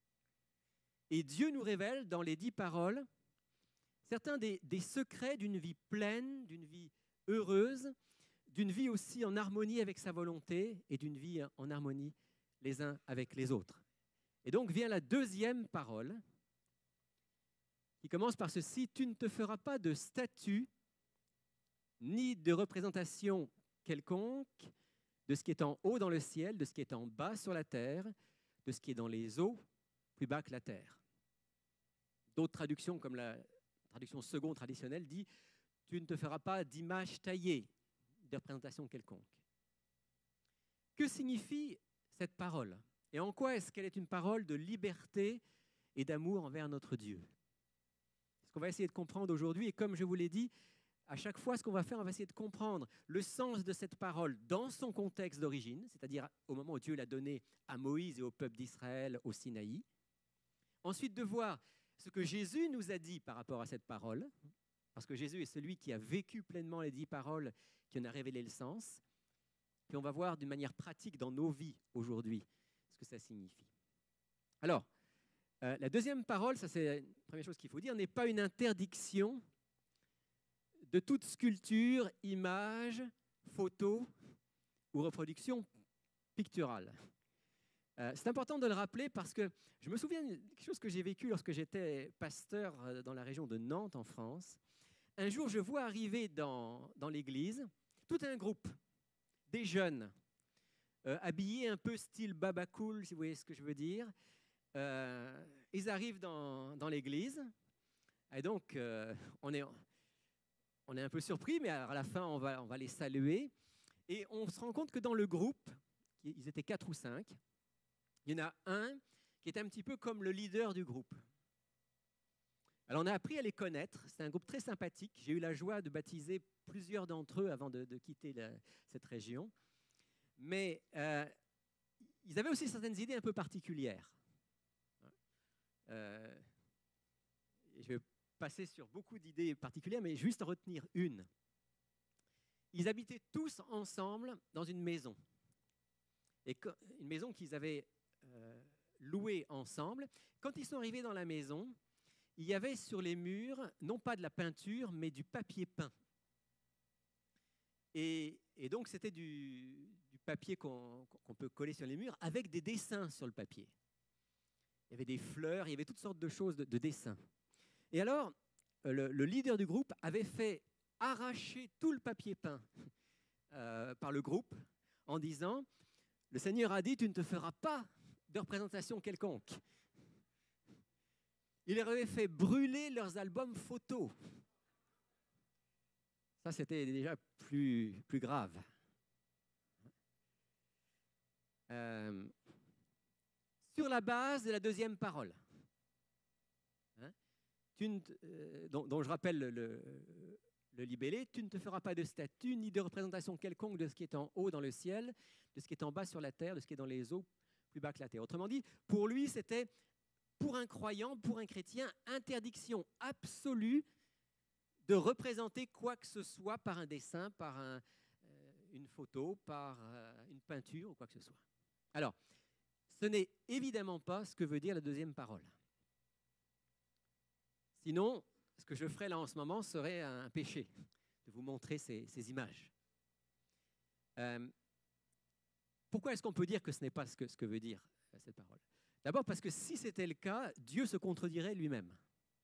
Et Dieu nous révèle dans les 10 paroles certains des secrets d'une vie pleine, d'une vie heureuse, d'une vie aussi en harmonie avec sa volonté et d'une vie en harmonie les uns avec les autres. Et donc vient la deuxième parole qui commence par ceci: « Tu ne te feras pas de statue ni de représentation quelconque de ce qui est en haut dans le ciel, de ce qui est en bas sur la terre, de ce qui est dans les eaux, plus bas que la terre. » D'autres traductions, comme la traduction seconde traditionnelle, dit « Tu ne te feras pas d'image taillée, de représentation quelconque. » Que signifie cette parole? Et en quoi est-ce qu'elle est une parole de liberté et d'amour envers notre Dieu? C'est ce qu'on va essayer de comprendre aujourd'hui. Et comme je vous l'ai dit, à chaque fois, ce qu'on va faire, on va essayer de comprendre le sens de cette parole dans son contexte d'origine, c'est-à-dire au moment où Dieu l'a donnée à Moïse et au peuple d'Israël au Sinaï. Ensuite, de voir ce que Jésus nous a dit par rapport à cette parole, parce que Jésus est celui qui a vécu pleinement les 10 paroles, qui en a révélé le sens. Puis on va voir d'une manière pratique dans nos vies aujourd'hui ce que ça signifie. Alors, la deuxième parole, ça c'est la première chose qu'il faut dire, n'est pas une interdiction de toute sculpture, image, photo ou reproduction picturale. C'est important de le rappeler parce que je me souviens de quelque chose que j'ai vécu lorsque j'étais pasteur dans la région de Nantes, en France. Un jour, je vois arriver dans l'église tout un groupe, des jeunes, habillés un peu style baba cool, si vous voyez ce que je veux dire. Ils arrivent dans l'église et donc on est un peu surpris, mais à la fin, on va les saluer. Et on se rend compte que dans le groupe, ils étaient 4 ou 5, il y en a un qui est un petit peu comme le leader du groupe. Alors, on a appris à les connaître. C'est un groupe très sympathique. J'ai eu la joie de baptiser plusieurs d'entre eux avant de quitter cette région. Mais ils avaient aussi certaines idées un peu particulières. Je vais passer sur beaucoup d'idées particulières, mais juste en retenir une. Ils habitaient tous ensemble dans une maison. Et une maison qu'ils avaient louée ensemble. Quand ils sont arrivés dans la maison, il y avait sur les murs, non pas de la peinture, mais du papier peint. Et donc, c'était du papier qu'on peut coller sur les murs avec des dessins sur le papier. Il y avait des fleurs, il y avait toutes sortes de choses, de dessins. Et alors, le leader du groupe avait fait arracher tout le papier peint par le groupe en disant « Le Seigneur a dit, tu ne te feras pas de représentation quelconque. » Il leur avait fait brûler leurs albums photos. Ça, c'était déjà plus grave. Sur la base de la deuxième parole, dont je rappelle le libellé, tu ne te feras pas de statue ni de représentation quelconque de ce qui est en haut dans le ciel, de ce qui est en bas sur la terre, de ce qui est dans les eaux plus bas que la terre. Autrement dit, pour lui, c'était, pour un croyant, pour un chrétien, interdiction absolue de représenter quoi que ce soit par un dessin, par une photo, par une peinture ou quoi que ce soit. Alors, ce n'est évidemment pas ce que veut dire la deuxième parole. Sinon, ce que je ferais là en ce moment serait un péché, de vous montrer ces images. Pourquoi est-ce qu'on peut dire que ce n'est pas ce que veut dire cette parole? D'abord parce que si c'était le cas, Dieu se contredirait lui-même.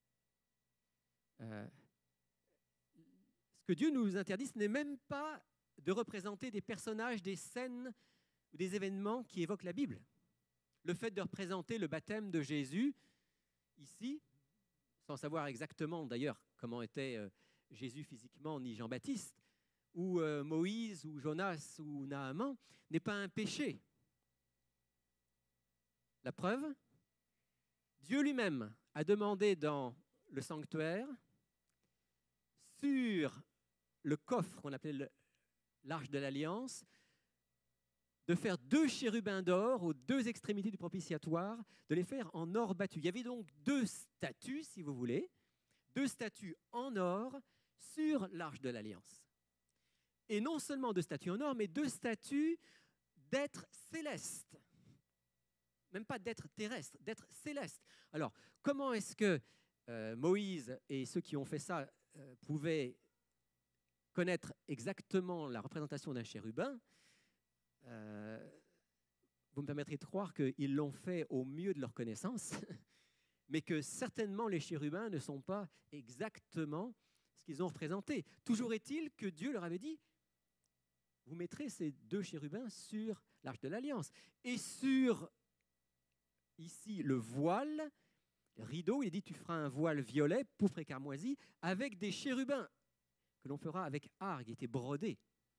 Ce que Dieu nous interdit, ce n'est même pas de représenter des personnages, des scènes ou des événements qui évoquent la Bible. Le fait de représenter le baptême de Jésus ici, sans savoir exactement d'ailleurs comment était Jésus physiquement, ni Jean-Baptiste, ou Moïse, ou Jonas, ou Naaman, n'est pas un péché. La preuve, Dieu lui-même a demandé dans le sanctuaire, sur le coffre qu'on appelait l'Arche de l'Alliance, de faire 2 chérubins d'or aux 2 extrémités du propitiatoire, de les faire en or battu. Il y avait donc 2 statues, si vous voulez, 2 statues en or sur l'Arche de l'Alliance. Et non seulement 2 statues en or, mais 2 statues d'êtres célestes. Même pas d'êtres terrestres, d'êtres célestes. Alors, comment est-ce que Moïse et ceux qui ont fait ça pouvaient connaître exactement la représentation d'un chérubin? Vous me permettrez de croire qu'ils l'ont fait au mieux de leur connaissance, mais que certainement les chérubins ne sont pas exactement ce qu'ils ont représenté. Toujours est-il que Dieu leur avait dit, vous mettrez ces 2 chérubins sur l'Arche de l'Alliance. Et sur, ici, le voile, le rideau, il dit, tu feras un voile violet, pourpre et carmoisi, avec des chérubins que l'on fera avec art, qui étaient brodés.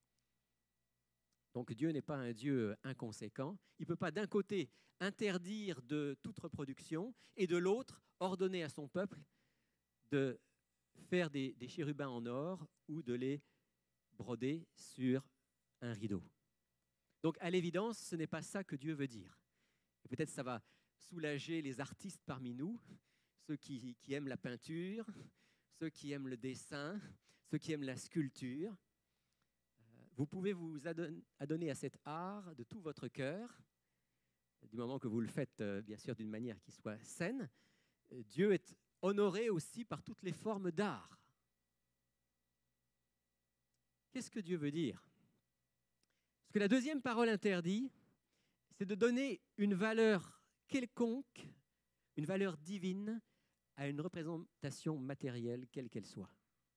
Donc Dieu n'est pas un Dieu inconséquent. Il ne peut pas d'un côté interdire de toute reproduction et de l'autre ordonner à son peuple de faire des chérubins en or ou de les broder sur un rideau. Donc à l'évidence, ce n'est pas ça que Dieu veut dire. Et peut-être ça va soulager les artistes parmi nous, ceux qui aiment la peinture, ceux qui aiment le dessin, ceux qui aiment la sculpture. Vous pouvez vous adonner à cet art de tout votre cœur, du moment que vous le faites, bien sûr, d'une manière qui soit saine. Dieu est honoré aussi par toutes les formes d'art. Qu'est-ce que Dieu veut dire? Ce que la deuxième parole interdit, c'est de donner une valeur quelconque, une valeur divine, à une représentation matérielle, quelle qu'elle soit.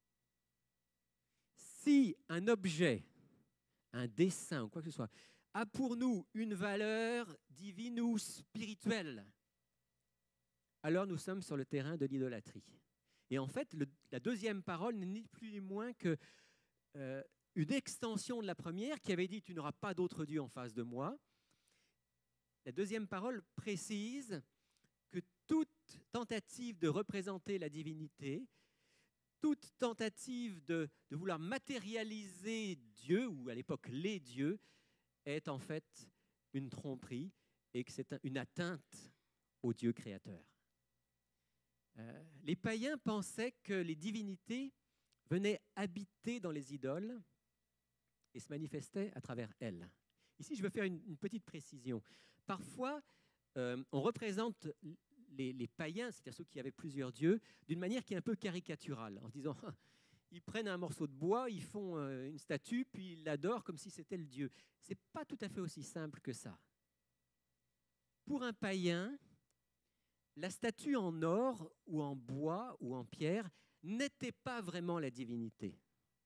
Si un objet, un dessin ou quoi que ce soit, a pour nous une valeur divine ou spirituelle, alors nous sommes sur le terrain de l'idolâtrie. Et en fait, la deuxième parole n'est ni plus ni moins que une extension de la première qui avait dit « tu n'auras pas d'autre Dieu en face de moi ». La deuxième parole précise que toute tentative de représenter la divinité, toute tentative de vouloir matérialiser Dieu, ou à l'époque les dieux, est en fait une tromperie et que c'est une atteinte au Dieu créateur. Les païens pensaient que les divinités venaient habiter dans les idoles et se manifestaient à travers elles. Ici, je veux faire une petite précision. Parfois, on représente les païens, c'est-à-dire ceux qui avaient plusieurs dieux, d'une manière qui est un peu caricaturale, en se disant, ils prennent un morceau de bois, ils font une statue, puis ils l'adorent comme si c'était le dieu. Ce n'est pas tout à fait aussi simple que ça. Pour un païen, la statue en or ou en bois ou en pierre n'était pas vraiment la divinité.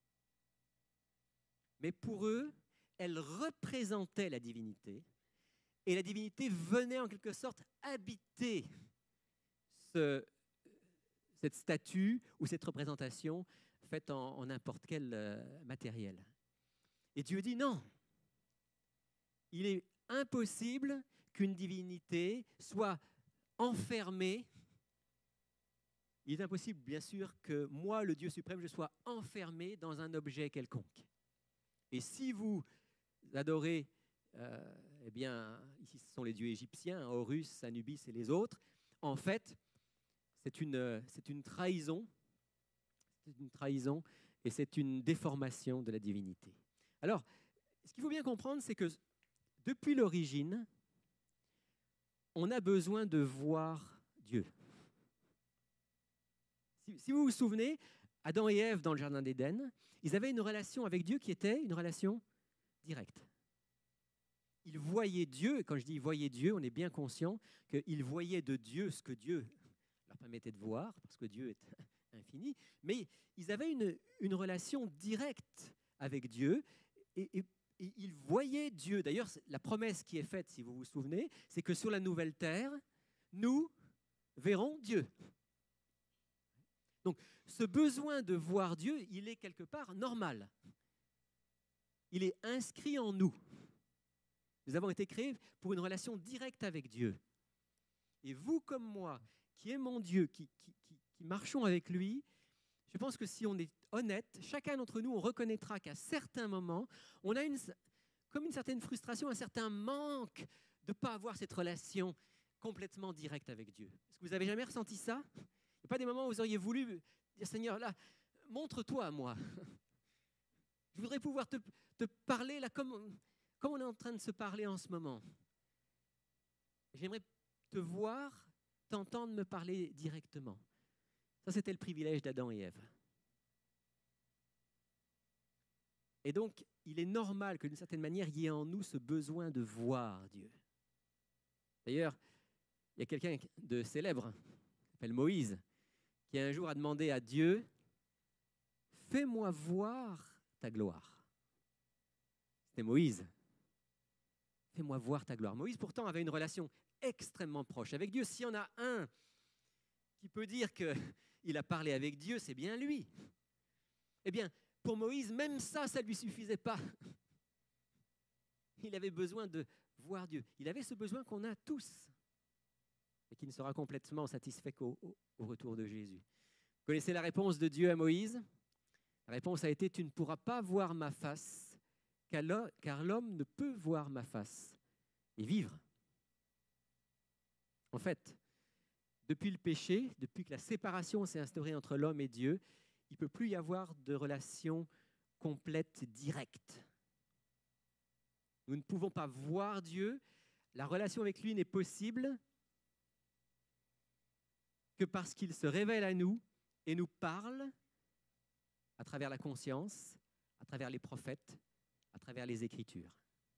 Mais pour eux, elle représentait la divinité, et la divinité venait en quelque sorte habiter cette statue ou cette représentation, faite en n'importe quel matériel. Et Dieu dit non. Il est impossible qu'une divinité soit enfermée. Il est impossible, bien sûr, que moi, le Dieu suprême, je sois enfermé dans un objet quelconque. Et si vous adorez, eh bien, ici ce sont les dieux égyptiens, Horus, Anubis et les autres, en fait, c'est une trahison. C'est une trahison et c'est une déformation de la divinité. Alors, ce qu'il faut bien comprendre, c'est que depuis l'origine, on a besoin de voir Dieu. Si vous vous souvenez, Adam et Ève, dans le jardin d'Éden, ils avaient une relation avec Dieu qui était une relation directe. Ils voyaient Dieu, et quand je dis « voyaient Dieu », on est bien conscient qu'ils voyaient de Dieu ce que Dieu leur permettait de voir, parce que Dieu est infini, mais ils avaient une relation directe avec Dieu, et ils voyaient Dieu. D'ailleurs, la promesse qui est faite, si vous vous souvenez, c'est que sur la nouvelle terre, nous verrons Dieu. Donc, ce besoin de voir Dieu, il est quelque part normal. Il est inscrit en nous. Nous avons été créés pour une relation directe avec Dieu. Et vous comme moi, qui aimons Dieu, qui marchons avec lui, je pense que si on est honnête, chacun d'entre nous, on reconnaîtra qu'à certains moments, on a comme une certaine frustration, un certain manque de ne pas avoir cette relation complètement directe avec Dieu. Est-ce que vous avez jamais ressenti ça? Il n'y a pas des moments où vous auriez voulu dire, Seigneur, là, montre-toi à moi. Je voudrais pouvoir te parler là comme on est en train de se parler en ce moment. J'aimerais te voir, t'entendre me parler directement. Ça, c'était le privilège d'Adam et Ève. Et donc, il est normal que d'une certaine manière, il y ait en nous ce besoin de voir Dieu. D'ailleurs, il y a quelqu'un de célèbre, qui s'appelle Moïse, qui un jour a demandé à Dieu, « Fais-moi voir ta gloire. » C'était Moïse. « Fais-moi voir ta gloire. » Moïse, pourtant, avait une relation extrêmement proche avec Dieu. S'il y en a un qui peut dire qu'il a parlé avec Dieu, c'est bien lui. Eh bien, pour Moïse, même ça ne lui suffisait pas. Il avait besoin de voir Dieu. Il avait ce besoin qu'on a tous et qui ne sera complètement satisfait qu'au retour de Jésus. Vous connaissez la réponse de Dieu à Moïse? La réponse a été « Tu ne pourras pas voir ma face, car l'homme ne peut voir ma face et vivre. » En fait, depuis le péché, depuis que la séparation s'est instaurée entre l'homme et Dieu, il ne peut plus y avoir de relation complète, directe. Nous ne pouvons pas voir Dieu. La relation avec lui n'est possible que parce qu'il se révèle à nous et nous parle à travers la conscience, à travers les prophètes, à travers les Écritures.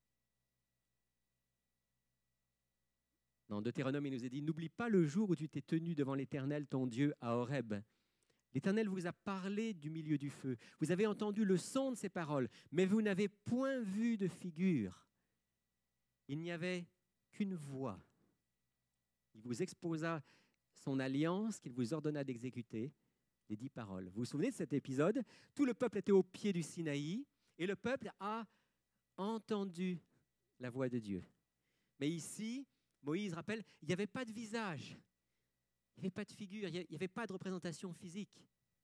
Dans Deutéronome, il nous est dit « N'oublie pas le jour où tu t'es tenu devant l'Éternel, ton Dieu, à Horeb. L'Éternel vous a parlé du milieu du feu. Vous avez entendu le son de ses paroles, mais vous n'avez point vu de figure. Il n'y avait qu'une voix. Il vous exposa son alliance qu'il vous ordonna d'exécuter, les 10 paroles. » Vous vous souvenez de cet épisode? Tout le peuple était au pied du Sinaï et le peuple a entendu la voix de Dieu. Mais ici, Moïse rappelle, il n'y avait pas de visage, il n'y avait pas de figure, il n'y avait pas de représentation physique.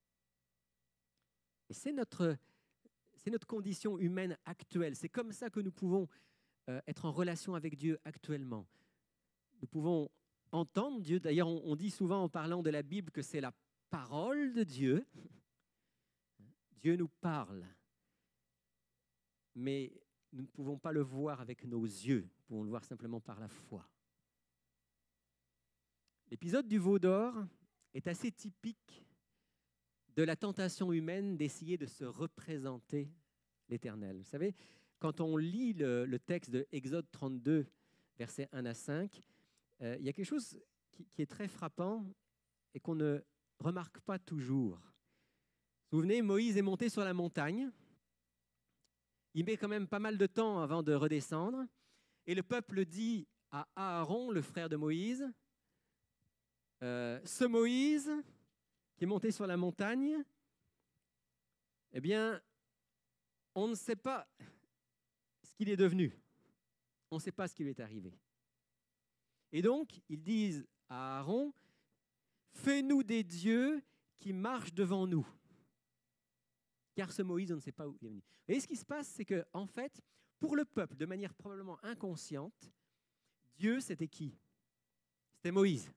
Et c'est notre condition humaine actuelle. C'est comme ça que nous pouvons être en relation avec Dieu actuellement. Nous pouvons entendre Dieu. D'ailleurs, on dit souvent en parlant de la Bible que c'est la parole de Dieu. Dieu nous parle. Mais nous ne pouvons pas le voir avec nos yeux. Nous pouvons le voir simplement par la foi. L'épisode du veau d'or est assez typique de la tentation humaine d'essayer de se représenter l'Éternel. Vous savez, quand on lit le texte de Exode 32, versets 1 à 5, il y a quelque chose qui est très frappant et qu'on ne remarque pas toujours. Vous vous souvenez, Moïse est monté sur la montagne. Il met quand même pas mal de temps avant de redescendre. Et le peuple dit à Aaron, le frère de Moïse, ce Moïse qui est monté sur la montagne, eh bien, on ne sait pas ce qu'il est devenu. On ne sait pas ce qui lui est arrivé. Et donc, ils disent à Aaron, « Fais-nous des dieux qui marchent devant nous. » Car ce Moïse, on ne sait pas où il est venu. Vous voyez, ce qui se passe, c'est qu'en fait, pour le peuple, de manière probablement inconsciente, Dieu, c'était qui? C'était Moïse.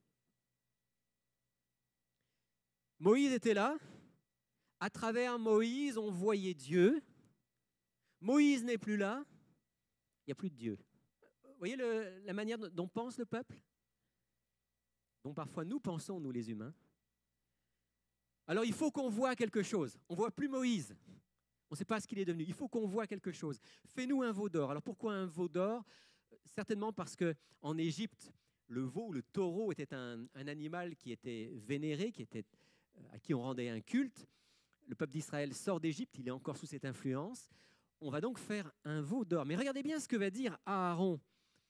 Moïse était là. À travers Moïse, on voyait Dieu. Moïse n'est plus là. Il n'y a plus de Dieu. Vous voyez la manière dont pense le peuple? Dont parfois nous pensons, nous les humains. Alors il faut qu'on voie quelque chose. On ne voit plus Moïse. On ne sait pas ce qu'il est devenu. Il faut qu'on voie quelque chose. Fais-nous un veau d'or. Alors pourquoi un veau d'or? Certainement parce qu'en Égypte, le veau, le taureau, était un animal qui était vénéré, à qui on rendait un culte. Le peuple d'Israël sort d'Égypte, il est encore sous cette influence. On va donc faire un veau d'or. Mais regardez bien ce que va dire Aaron.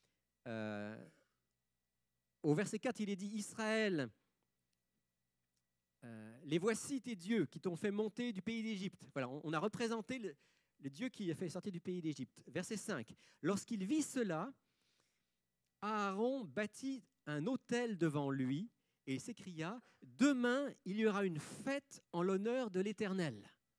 Au verset 4, il est dit « Israël, les voici tes dieux qui t'ont fait monter du pays d'Égypte. » Voilà, on a représenté le Dieu qui a fait sortir du pays d'Égypte. Verset 5. Lorsqu'il vit cela, Aaron bâtit un autel devant lui et il s'écria « Demain, il y aura une fête en l'honneur de l'Éternel. »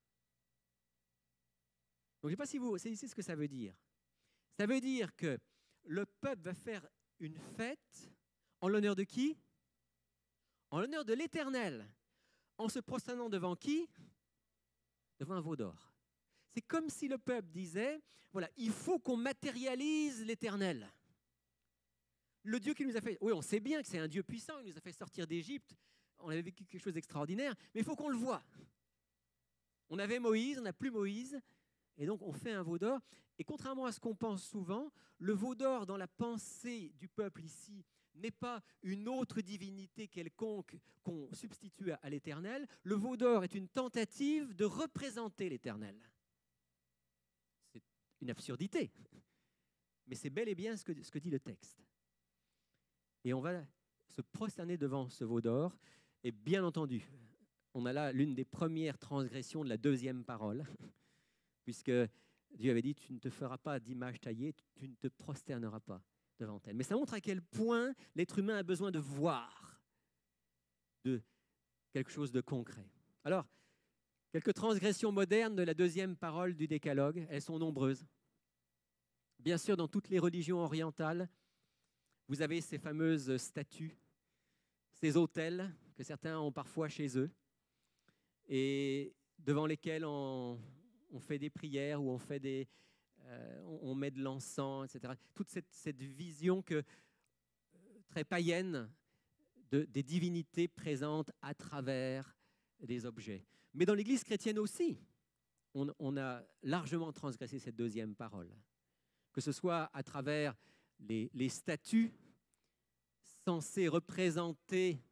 Donc, je ne sais pas si vous saisissez ce que ça veut dire. Ça veut dire que le peuple va faire une fête en l'honneur de qui? En l'honneur de l'Éternel. En se prosternant devant qui? Devant un veau d'or. C'est comme si le peuple disait, voilà, il faut qu'on matérialise l'Éternel. Le Dieu qui nous a fait, oui, on sait bien que c'est un Dieu puissant, il nous a fait sortir d'Égypte, on avait vécu quelque chose d'extraordinaire, mais il faut qu'on le voie. On avait Moïse, on n'a plus Moïse, et donc on fait un veau d'or. Et contrairement à ce qu'on pense souvent, le veau d'or dans la pensée du peuple ici n'est pas une autre divinité quelconque qu'on substitue à l'Éternel. Le veau d'or est une tentative de représenter l'Éternel. C'est une absurdité, mais c'est bel et bien ce que dit le texte. Et on va se prosterner devant ce veau d'or, et bien entendu, on a là l'une des premières transgressions de la deuxième parole, puisque Dieu avait dit « Tu ne te feras pas d'image taillée, tu ne te prosterneras pas devant elle. » Mais ça montre à quel point l'être humain a besoin de voir de quelque chose de concret. Alors, quelques transgressions modernes de la deuxième parole du Décalogue, elles sont nombreuses. Bien sûr, dans toutes les religions orientales, vous avez ces fameuses statues, ces autels que certains ont parfois chez eux, et devant lesquels on fait des prières ou on met de l'encens, etc. Toute cette vision très païenne des divinités présentes à travers des objets. Mais dans l'Église chrétienne aussi, on a largement transgressé cette deuxième parole. Que ce soit à travers les statues censées représenter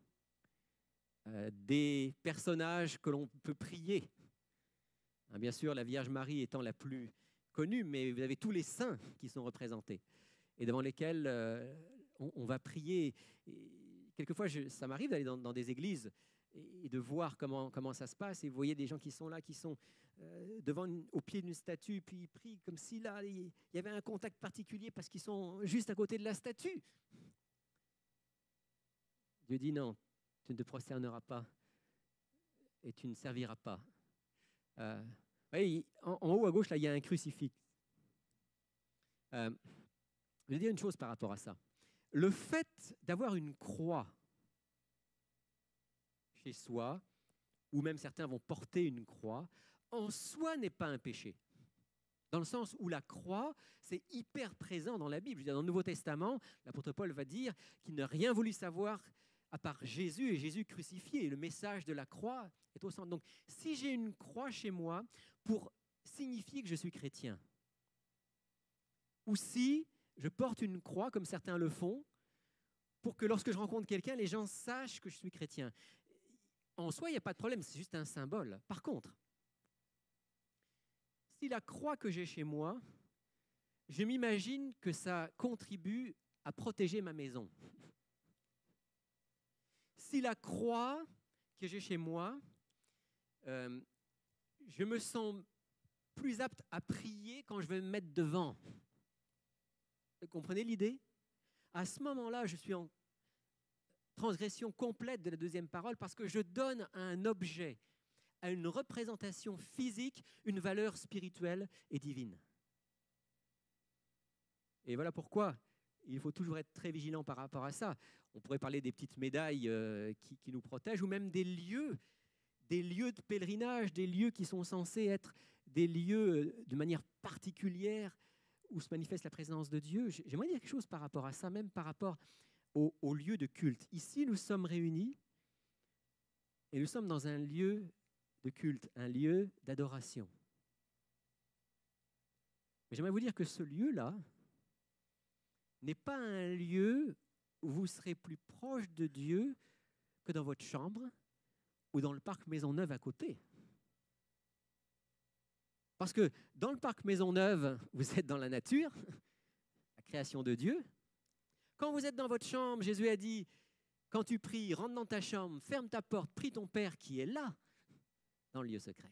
des personnages que l'on peut prier. Bien sûr, la Vierge Marie étant la plus connue, mais vous avez tous les saints qui sont représentés et devant lesquels on va prier. Et quelquefois, ça m'arrive d'aller dans des églises et de voir comment ça se passe. Et vous voyez des gens qui sont là, qui sont au pied d'une statue, puis ils prient comme si là, il y avait un contact particulier parce qu'ils sont juste à côté de la statue. Dieu dit non, tu ne te prosterneras pas et tu ne serviras pas. En haut à gauche, là, il y a un crucifix. Je vais dire une chose par rapport à ça. Le fait d'avoir une croix chez soi, ou même certains vont porter une croix, en soi n'est pas un péché. Dans le sens où la croix, c'est hyper présent dans la Bible. Je veux dire, dans le Nouveau Testament, l'apôtre Paul va dire qu'il n'a rien voulu savoir à part Jésus et Jésus crucifié. Et le message de la croix est au centre. Donc, si j'ai une croix chez moi pour signifier que je suis chrétien, ou si je porte une croix, comme certains le font, pour que lorsque je rencontre quelqu'un, les gens sachent que je suis chrétien. En soi, il n'y a pas de problème, c'est juste un symbole. Par contre, si la croix que j'ai chez moi, je m'imagine que ça contribue à protéger ma maison. Si la croix que j'ai chez moi je me sens plus apte à prier quand je vais me mettre devant. Vous comprenez l'idée? À ce moment-là, je suis en transgression complète de la deuxième parole parce que je donne à un objet, à une représentation physique, une valeur spirituelle et divine. Et voilà pourquoi il faut toujours être très vigilant par rapport à ça. On pourrait parler des petites médailles qui nous protègent ou même des lieux de pèlerinage, des lieux qui sont censés être des lieux de manière particulière où se manifeste la présence de Dieu. J'aimerais dire quelque chose par rapport à ça, même par rapport au lieu de culte. Ici, nous sommes réunis et nous sommes dans un lieu de culte, un lieu d'adoration. Mais j'aimerais vous dire que ce lieu-là n'est pas un lieu où vous serez plus proche de Dieu que dans votre chambre ou dans le parc Maisonneuve à côté. Parce que dans le parc Maisonneuve, vous êtes dans la nature, la création de Dieu. Quand vous êtes dans votre chambre, Jésus a dit, quand tu pries, rentre dans ta chambre, ferme ta porte, prie ton Père qui est là, dans le lieu secret.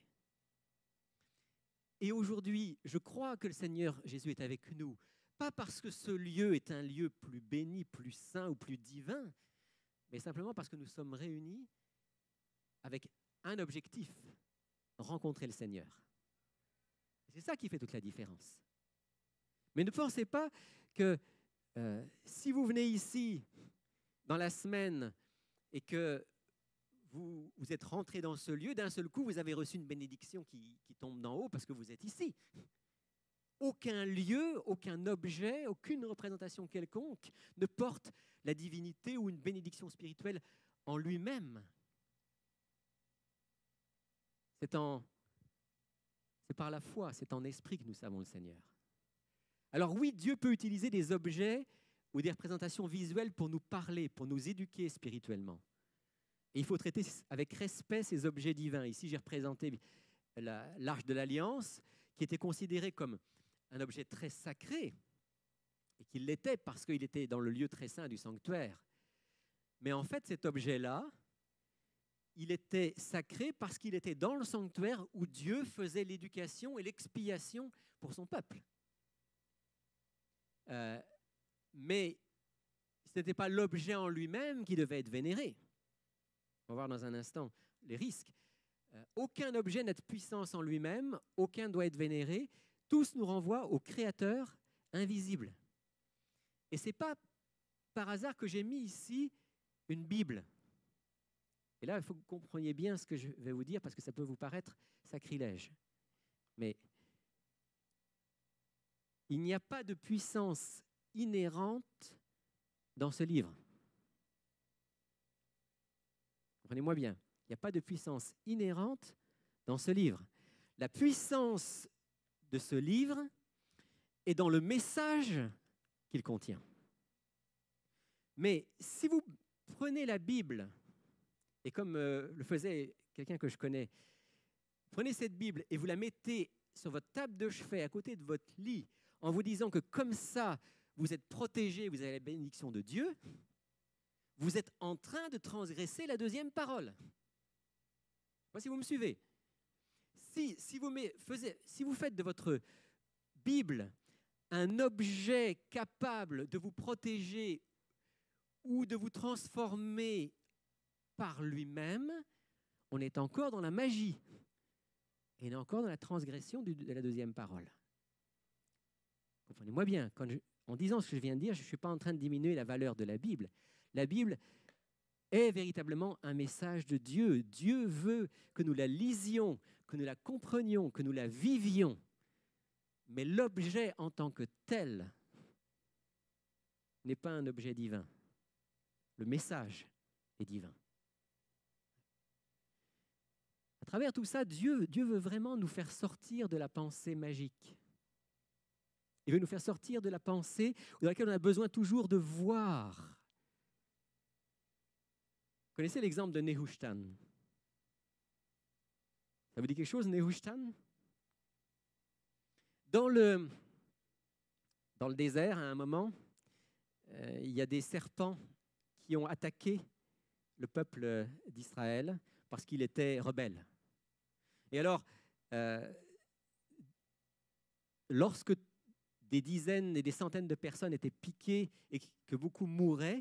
Et aujourd'hui, je crois que le Seigneur Jésus est avec nous, pas parce que ce lieu est un lieu plus béni, plus saint ou plus divin, mais simplement parce que nous sommes réunis avec un objectif, rencontrer le Seigneur. C'est ça qui fait toute la différence. Mais ne pensez pas que si vous venez ici dans la semaine et que vous êtes rentré dans ce lieu, d'un seul coup, vous avez reçu une bénédiction qui tombe d'en haut parce que vous êtes ici. Aucun lieu, aucun objet, aucune représentation quelconque ne porte la divinité ou une bénédiction spirituelle en lui-même. C'est par la foi, c'est en esprit que nous savons le Seigneur. Alors oui, Dieu peut utiliser des objets ou des représentations visuelles pour nous parler, pour nous éduquer spirituellement. Et il faut traiter avec respect ces objets divins. Ici, j'ai représenté l'Arche de l'Alliance, qui était considéré comme un objet très sacré, et qu'il l'était parce qu'il était dans le lieu très saint du sanctuaire. Mais en fait, cet objet-là, il était sacré parce qu'il était dans le sanctuaire où Dieu faisait l'éducation et l'expiation pour son peuple. Mais ce n'était pas l'objet en lui-même qui devait être vénéré. On va voir dans un instant les risques. Aucun objet n'a de puissance en lui-même, aucun ne doit être vénéré. Tous nous renvoient au Créateur invisible. Et ce n'est pas par hasard que j'ai mis ici une Bible. Et là, il faut que vous compreniez bien ce que je vais vous dire parce que ça peut vous paraître sacrilège. Mais il n'y a pas de puissance inhérente dans ce livre. Comprenez-moi bien, il n'y a pas de puissance inhérente dans ce livre. La puissance de ce livre est dans le message qu'il contient. Mais si vous prenez la Bible, et comme le faisait quelqu'un que je connais, prenez cette Bible et vous la mettez sur votre table de chevet à côté de votre lit en vous disant que comme ça, vous êtes protégé, vous avez la bénédiction de Dieu, vous êtes en train de transgresser la deuxième parole. Je ne sais pas si vous me suivez. Si vous faites de votre Bible un objet capable de vous protéger ou de vous transformer par lui-même, on est encore dans la magie. Et on est encore dans la transgression de la deuxième parole. Comprenez-moi bien, en disant ce que je viens de dire, je ne suis pas en train de diminuer la valeur de la Bible. La Bible est véritablement un message de Dieu. Dieu veut que nous la lisions, que nous la comprenions, que nous la vivions. Mais l'objet en tant que tel n'est pas un objet divin. Le message est divin. À travers tout ça, Dieu veut vraiment nous faire sortir de la pensée magique. Il veut nous faire sortir de la pensée dans laquelle on a besoin toujours de voir. Vous connaissez l'exemple de Nehushtan? Ça vous dit quelque chose, Nehushtan? Dans le désert, à un moment, il y a des serpents qui ont attaqué le peuple d'Israël parce qu'il était rebelle. Et alors, euh, lorsque des dizaines et des centaines de personnes étaient piquées et que beaucoup mouraient,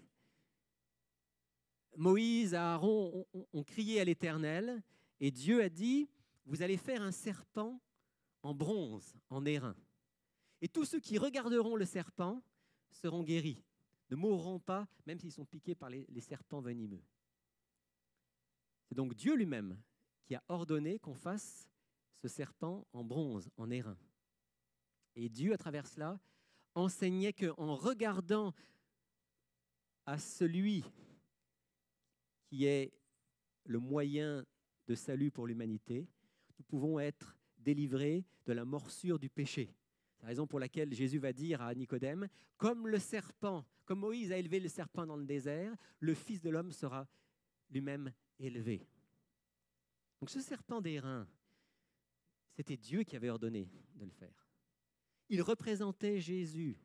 Moïse et Aaron ont crié à l'Éternel et Dieu a dit, vous allez faire un serpent en bronze, en airain. Et tous ceux qui regarderont le serpent seront guéris, ne mourront pas, même s'ils sont piqués par les serpents venimeux. C'est donc Dieu lui-même qui a ordonné qu'on fasse ce serpent en bronze, en airain. Et Dieu, à travers cela, enseignait qu'en regardant à celui qui est le moyen de salut pour l'humanité, nous pouvons être délivrés de la morsure du péché. C'est la raison pour laquelle Jésus va dire à Nicodème, comme le serpent, comme Moïse a élevé le serpent dans le désert, le Fils de l'homme sera lui-même élevé. Donc ce serpent d'airain, c'était Dieu qui avait ordonné de le faire. Il représentait Jésus.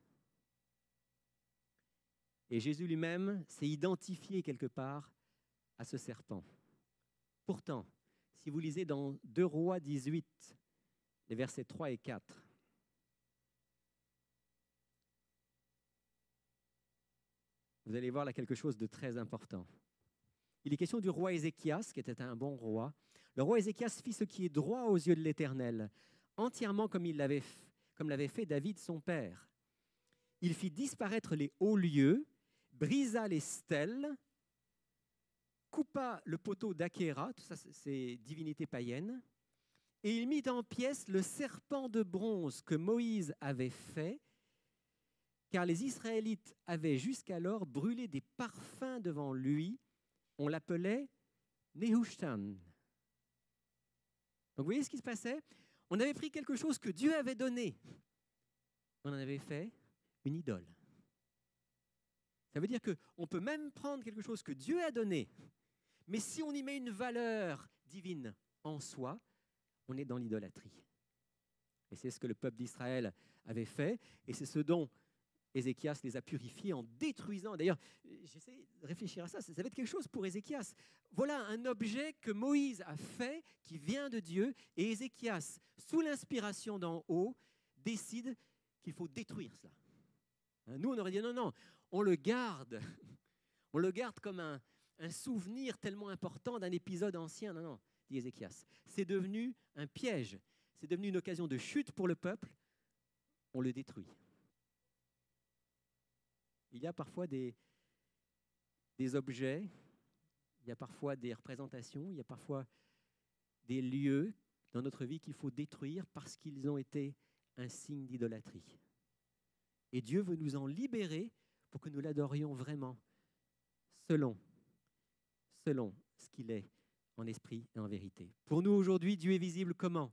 Et Jésus lui-même s'est identifié quelque part à ce serpent. Pourtant, si vous lisez dans 2 Rois 18, les versets 3 et 4, vous allez voir là quelque chose de très important. Il est question du roi Ézéchias, qui était un bon roi. Le roi Ézéchias fit ce qui est droit aux yeux de l'Éternel, entièrement comme l'avait fait David son père. Il fit disparaître les hauts lieux, brisa les stèles, coupa le poteau d'Achéra, tout ça c'est divinité païenne, et il mit en pièces le serpent de bronze que Moïse avait fait, car les Israélites avaient jusqu'alors brûlé des parfums devant lui. On l'appelait Nehushtan. Donc vous voyez ce qui se passait? On avait pris quelque chose que Dieu avait donné. On en avait fait une idole. Ça veut dire qu'on peut même prendre quelque chose que Dieu a donné, mais si on y met une valeur divine en soi, on est dans l'idolâtrie. Et c'est ce que le peuple d'Israël avait fait, et c'est ce dont Ézéchias les a purifiés en détruisant. D'ailleurs, j'essaie de réfléchir à ça, ça va être quelque chose pour Ézéchias. Voilà un objet que Moïse a fait, qui vient de Dieu, et Ézéchias, sous l'inspiration d'en haut, décide qu'il faut détruire cela. Nous, on aurait dit non, on le garde. On le garde comme un souvenir tellement important d'un épisode ancien. Non, dit Ézéchias. C'est devenu un piège. C'est devenu une occasion de chute pour le peuple. On le détruit. Il y a parfois des objets, il y a parfois des représentations, il y a parfois des lieux dans notre vie qu'il faut détruire parce qu'ils ont été un signe d'idolâtrie. Et Dieu veut nous en libérer pour que nous l'adorions vraiment, selon ce qu'il est en esprit et en vérité. Pour nous aujourd'hui, Dieu est visible comment?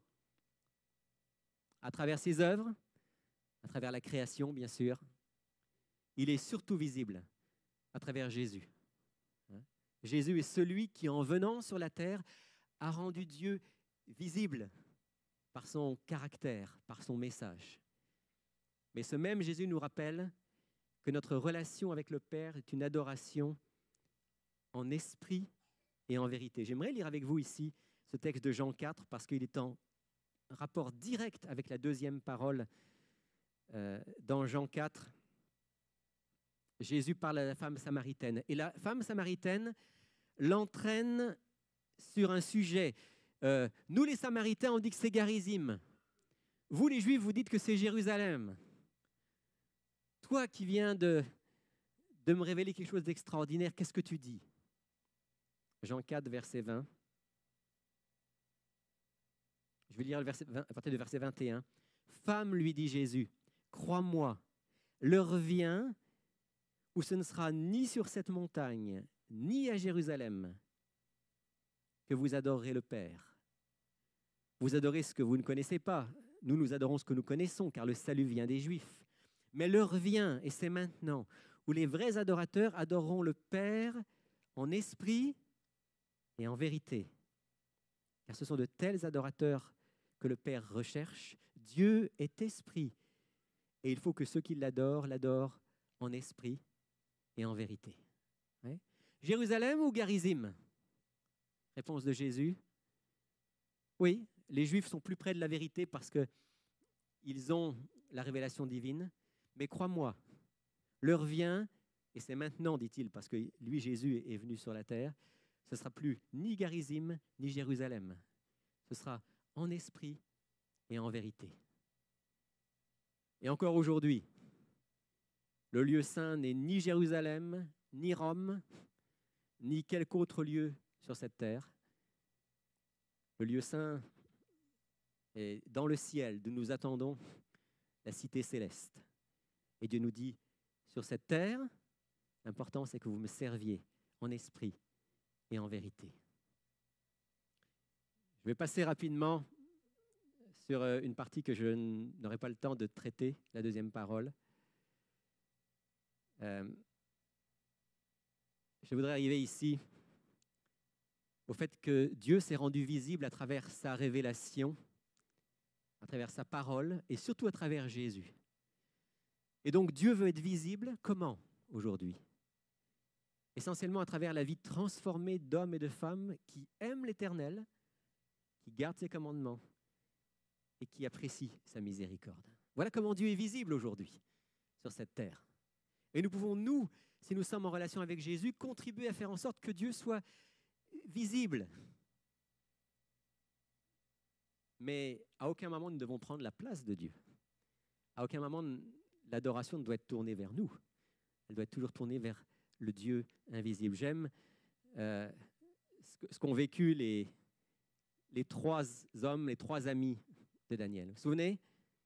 À travers ses œuvres, à travers la création, bien sûr. Il est surtout visible à travers Jésus. Jésus est celui qui, en venant sur la terre, a rendu Dieu visible par son caractère, par son message. Mais ce même Jésus nous rappelle que notre relation avec le Père est une adoration en esprit et en vérité. J'aimerais lire avec vous ici ce texte de Jean 4 parce qu'il est en rapport direct avec la deuxième parole dans Jean 4. Jésus parle à la femme samaritaine. Et la femme samaritaine l'entraîne sur un sujet. Nous, les Samaritains, on dit que c'est Garizim. Vous, les Juifs, vous dites que c'est Jérusalem. Toi qui viens de me révéler quelque chose d'extraordinaire, qu'est-ce que tu dis? Jean 4, verset 20. Je vais lire à partir du verset 21. Femme, lui dit Jésus, crois-moi, l'heure vient où ce ne sera ni sur cette montagne, ni à Jérusalem, que vous adorerez le Père. Vous adorez ce que vous ne connaissez pas. Nous adorons ce que nous connaissons, car le salut vient des Juifs. Mais l'heure vient, et c'est maintenant, où les vrais adorateurs adoreront le Père en esprit et en vérité. Car ce sont de tels adorateurs que le Père recherche. Dieu est esprit, et il faut que ceux qui l'adorent en esprit et en vérité. Ouais. Jérusalem ou Garizim? Réponse de Jésus. Oui, les Juifs sont plus près de la vérité parce qu'ils ont la révélation divine. Mais crois-moi, l'heure vient, et c'est maintenant, dit-il, parce que lui, Jésus, est venu sur la terre, ce ne sera plus ni Garizim, ni Jérusalem. Ce sera en esprit et en vérité. Et encore aujourd'hui, le lieu saint n'est ni Jérusalem, ni Rome, ni quelque autre lieu sur cette terre. Le lieu saint est dans le ciel, d'où nous attendons la cité céleste. Et Dieu nous dit, sur cette terre, l'important c'est que vous me serviez en esprit et en vérité. Je vais passer rapidement sur une partie que je n'aurai pas le temps de traiter, la deuxième parole. Je voudrais arriver ici au fait que Dieu s'est rendu visible à travers sa révélation, à travers sa parole et surtout à travers Jésus. Et donc Dieu veut être visible comment aujourd'hui? Essentiellement à travers la vie transformée d'hommes et de femmes qui aiment l'Éternel, qui gardent ses commandements et qui apprécient sa miséricorde. Voilà comment Dieu est visible aujourd'hui sur cette terre. Et nous pouvons, nous, si nous sommes en relation avec Jésus, contribuer à faire en sorte que Dieu soit visible. Mais à aucun moment nous ne devons prendre la place de Dieu. À aucun moment l'adoration ne doit être tournée vers nous. Elle doit être toujours tournée vers le Dieu invisible. J'aime ce qu'ont vécu les trois hommes, les trois amis de Daniel. Vous vous souvenez?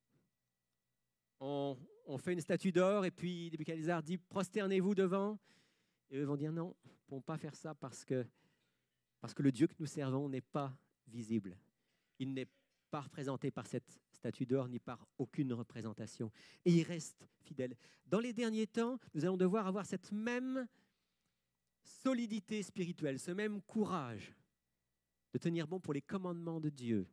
On fait une statue d'or et puis Nebuchadnezzar dit « Prosternez-vous devant ». Et eux vont dire « Non, nous ne pouvons pas faire ça parce que le Dieu que nous servons n'est pas visible. Il n'est pas représenté par cette statue d'or ni par aucune représentation. » Et il reste fidèle. Dans les derniers temps, nous allons devoir avoir cette même solidité spirituelle, ce même courage de tenir bon pour les commandements de Dieu.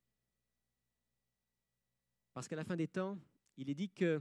Parce qu'à la fin des temps, il est dit qu'il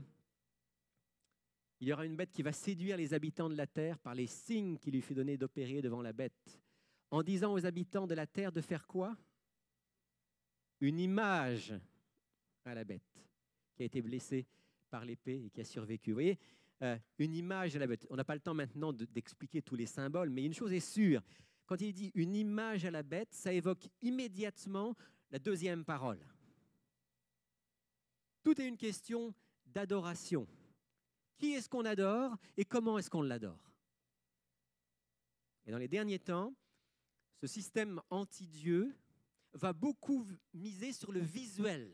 y aura une bête qui va séduire les habitants de la terre par les signes qu'il lui fut donné d'opérer devant la bête, en disant aux habitants de la terre de faire quoi? Une image à la bête qui a été blessée par l'épée et qui a survécu. Vous voyez, une image à la bête. On n'a pas le temps maintenant d'expliquer tous les symboles, mais une chose est sûre. Quand il dit une image à la bête, ça évoque immédiatement la deuxième parole. Tout est une question d'adoration. Qui est-ce qu'on adore et comment est-ce qu'on l'adore? Et dans les derniers temps, ce système anti-Dieu va beaucoup miser sur le visuel.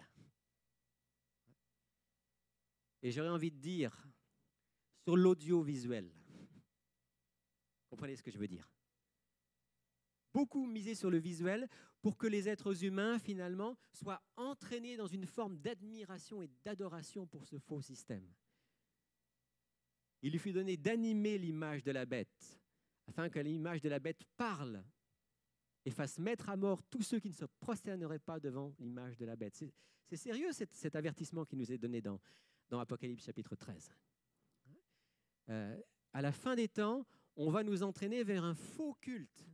Et j'aurais envie de dire sur l'audiovisuel. Comprenez ce que je veux dire? Beaucoup miser sur le visuel pour que les êtres humains, finalement, soient entraînés dans une forme d'admiration et d'adoration pour ce faux système. Il lui fut donné d'animer l'image de la bête, afin que l'image de la bête parle et fasse mettre à mort tous ceux qui ne se prosterneraient pas devant l'image de la bête. C'est sérieux cet avertissement qui nous est donné dans Apocalypse chapitre 13. À la fin des temps, on va nous entraîner vers un faux culte.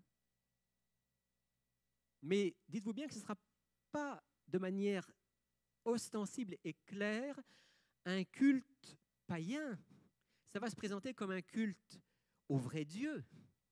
Mais dites-vous bien que ce ne sera pas de manière ostensible et claire un culte païen. Ça va se présenter comme un culte au vrai Dieu.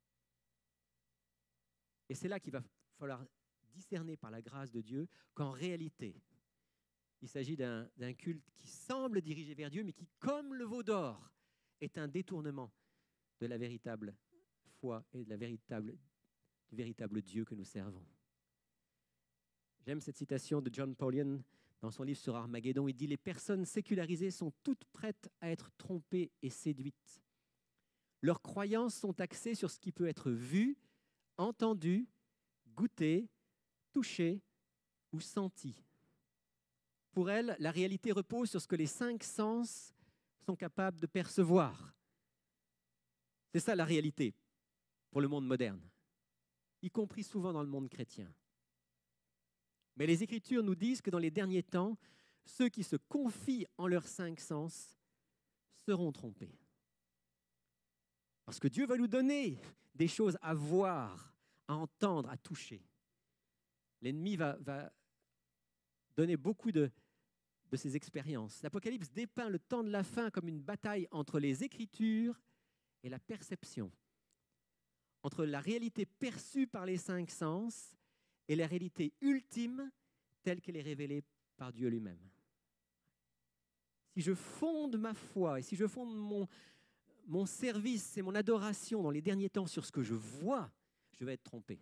Et c'est là qu'il va falloir discerner par la grâce de Dieu qu'en réalité, il s'agit d'un culte qui semble dirigé vers Dieu, mais qui, comme le veau d'or, est un détournement de la véritable foi et du véritable Dieu que nous servons. J'aime cette citation de John Paulian dans son livre sur Armageddon. Il dit « Les personnes sécularisées sont toutes prêtes à être trompées et séduites. Leurs croyances sont axées sur ce qui peut être vu, entendu, goûté, touché ou senti. Pour elles, la réalité repose sur ce que les 5 sens sont capables de percevoir. » C'est ça la réalité pour le monde moderne, y compris souvent dans le monde chrétien. Mais les Écritures nous disent que dans les derniers temps, ceux qui se confient en leurs 5 sens seront trompés. Parce que Dieu va nous donner des choses à voir, à entendre, à toucher. L'ennemi va donné beaucoup de ces expériences. L'Apocalypse dépeint le temps de la fin comme une bataille entre les Écritures et la perception, entre la réalité perçue par les 5 sens et la réalité ultime telle qu'elle est révélée par Dieu lui-même. Si je fonde ma foi et si je fonde mon service et mon adoration dans les derniers temps sur ce que je vois, je vais être trompé.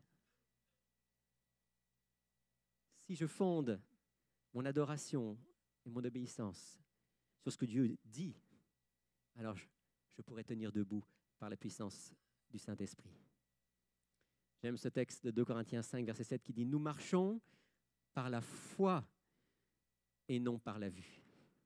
Si je fonde mon adoration et mon obéissance sur ce que Dieu dit, alors je pourrais tenir debout par la puissance du Saint-Esprit. J'aime ce texte de 2 Corinthiens 5, verset 7 qui dit « Nous marchons par la foi et non par la vue.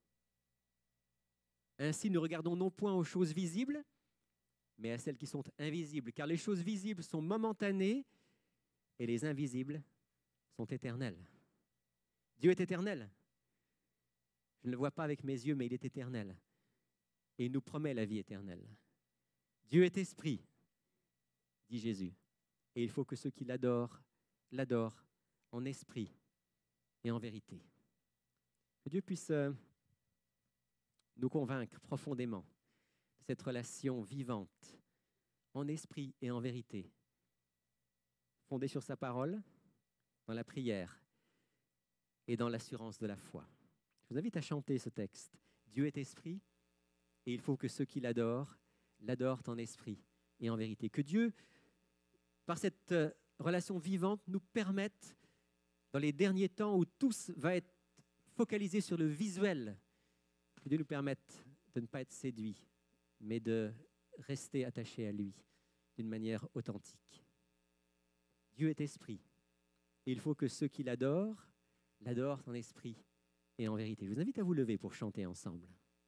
Ainsi, nous regardons non point aux choses visibles, mais à celles qui sont invisibles, car les choses visibles sont momentanées et les invisibles sont éternelles. » Dieu est éternel. Je ne le vois pas avec mes yeux, mais il est éternel. Et il nous promet la vie éternelle. Dieu est esprit, dit Jésus. Et il faut que ceux qui l'adorent en esprit et en vérité. Que Dieu puisse nous convaincre profondément de cette relation vivante, en esprit et en vérité, fondée sur sa parole, dans la prière et dans l'assurance de la foi. Je vous invite à chanter ce texte. Dieu est esprit et il faut que ceux qui l'adorent en esprit et en vérité. Que Dieu, par cette relation vivante, nous permette, dans les derniers temps où tout va être focalisé sur le visuel, que Dieu nous permette de ne pas être séduit, mais de rester attaché à lui d'une manière authentique. Dieu est esprit et il faut que ceux qui l'adorent en esprit et en vérité. Je vous invite à vous lever pour chanter ensemble.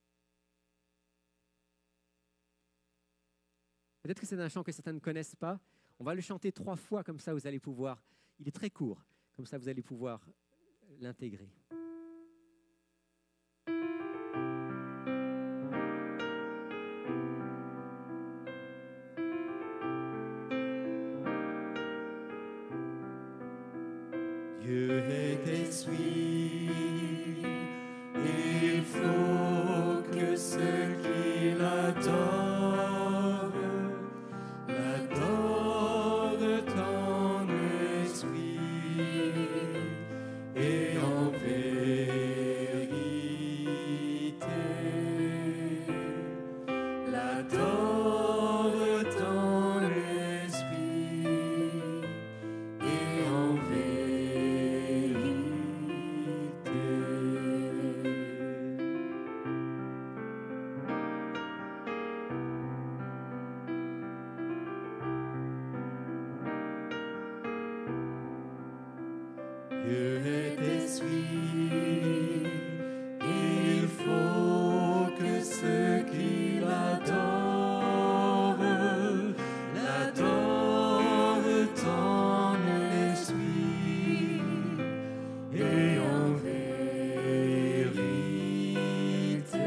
Peut-être que c'est un chant que certains ne connaissent pas. On va le chanter 3 fois, comme ça vous allez pouvoir. Il est très court, comme ça vous allez pouvoir l'intégrer. Dieu est esprit, il faut que ceux qui l'adorent en esprit et en vérité. L'adorent en esprit et en vérité. Dieu est esprit, il faut que ceux qui l'adorent en esprit et en vérité.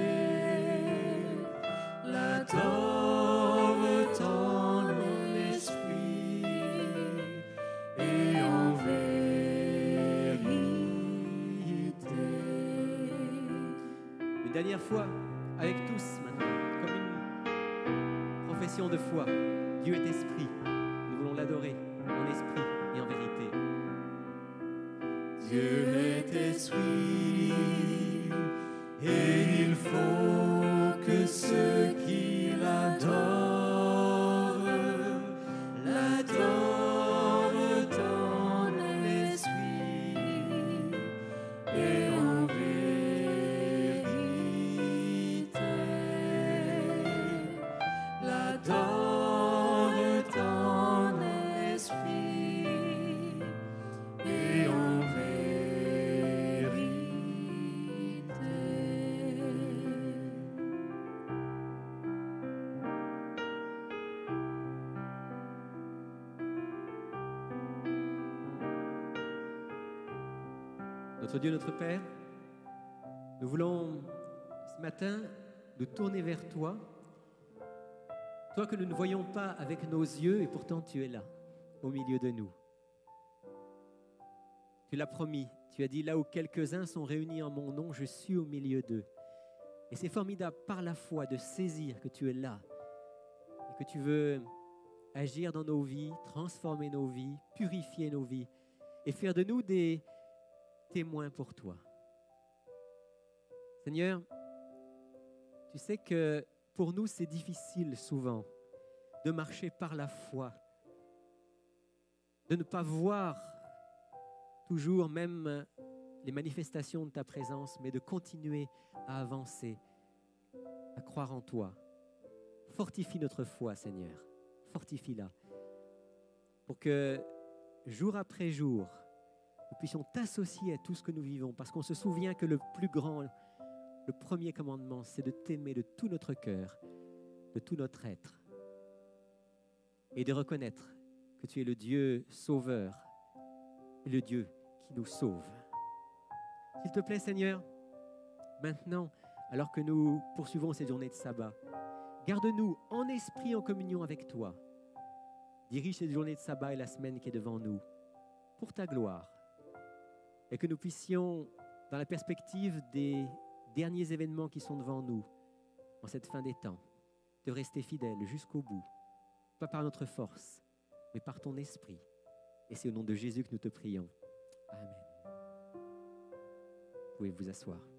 L'adorent en esprit et en vérité. Une dernière fois, avec tous maintenant, comme une profession de foi. Dieu est esprit. Nous voulons l'adorer en esprit et en vérité. Dieu est esprit et il faut que ceux qui l'adorent en esprit et en vérité. L'adorent en esprit et en vérité. Notre Dieu, notre Père, nous voulons ce matin nous tourner vers toi, toi que nous ne voyons pas avec nos yeux et pourtant tu es là, au milieu de nous. Tu l'as promis, Tu as dit, là où quelques-uns sont réunis en mon nom, je suis au milieu d'eux. Et c'est formidable par la foi de saisir que tu es là et que tu veux agir dans nos vies, transformer nos vies, purifier nos vies et faire de nous des témoins pour toi. Seigneur, tu sais que pour nous, c'est difficile souvent de marcher par la foi, de ne pas voir toujours même les manifestations de ta présence, mais de continuer à avancer, à croire en toi. Fortifie notre foi, Seigneur. Fortifie-la. Pour que, jour après jour, nous puissions t'associer à tout ce que nous vivons. Parce qu'on se souvient que le plus grand, le premier commandement, c'est de t'aimer de tout notre cœur, de tout notre être. Et de reconnaître que tu es le Dieu sauveur, et le Dieu qui nous sauve. S'il te plaît, Seigneur, maintenant, alors que nous poursuivons cette journée de sabbat, garde-nous en esprit en communion avec toi. Dirige cette journée de sabbat et la semaine qui est devant nous pour ta gloire. Et que nous puissions, dans la perspective des derniers événements qui sont devant nous, en cette fin des temps, de rester fidèles jusqu'au bout, pas par notre force, mais par ton esprit. Et c'est au nom de Jésus que nous te prions. Amen. Vous pouvez vous asseoir.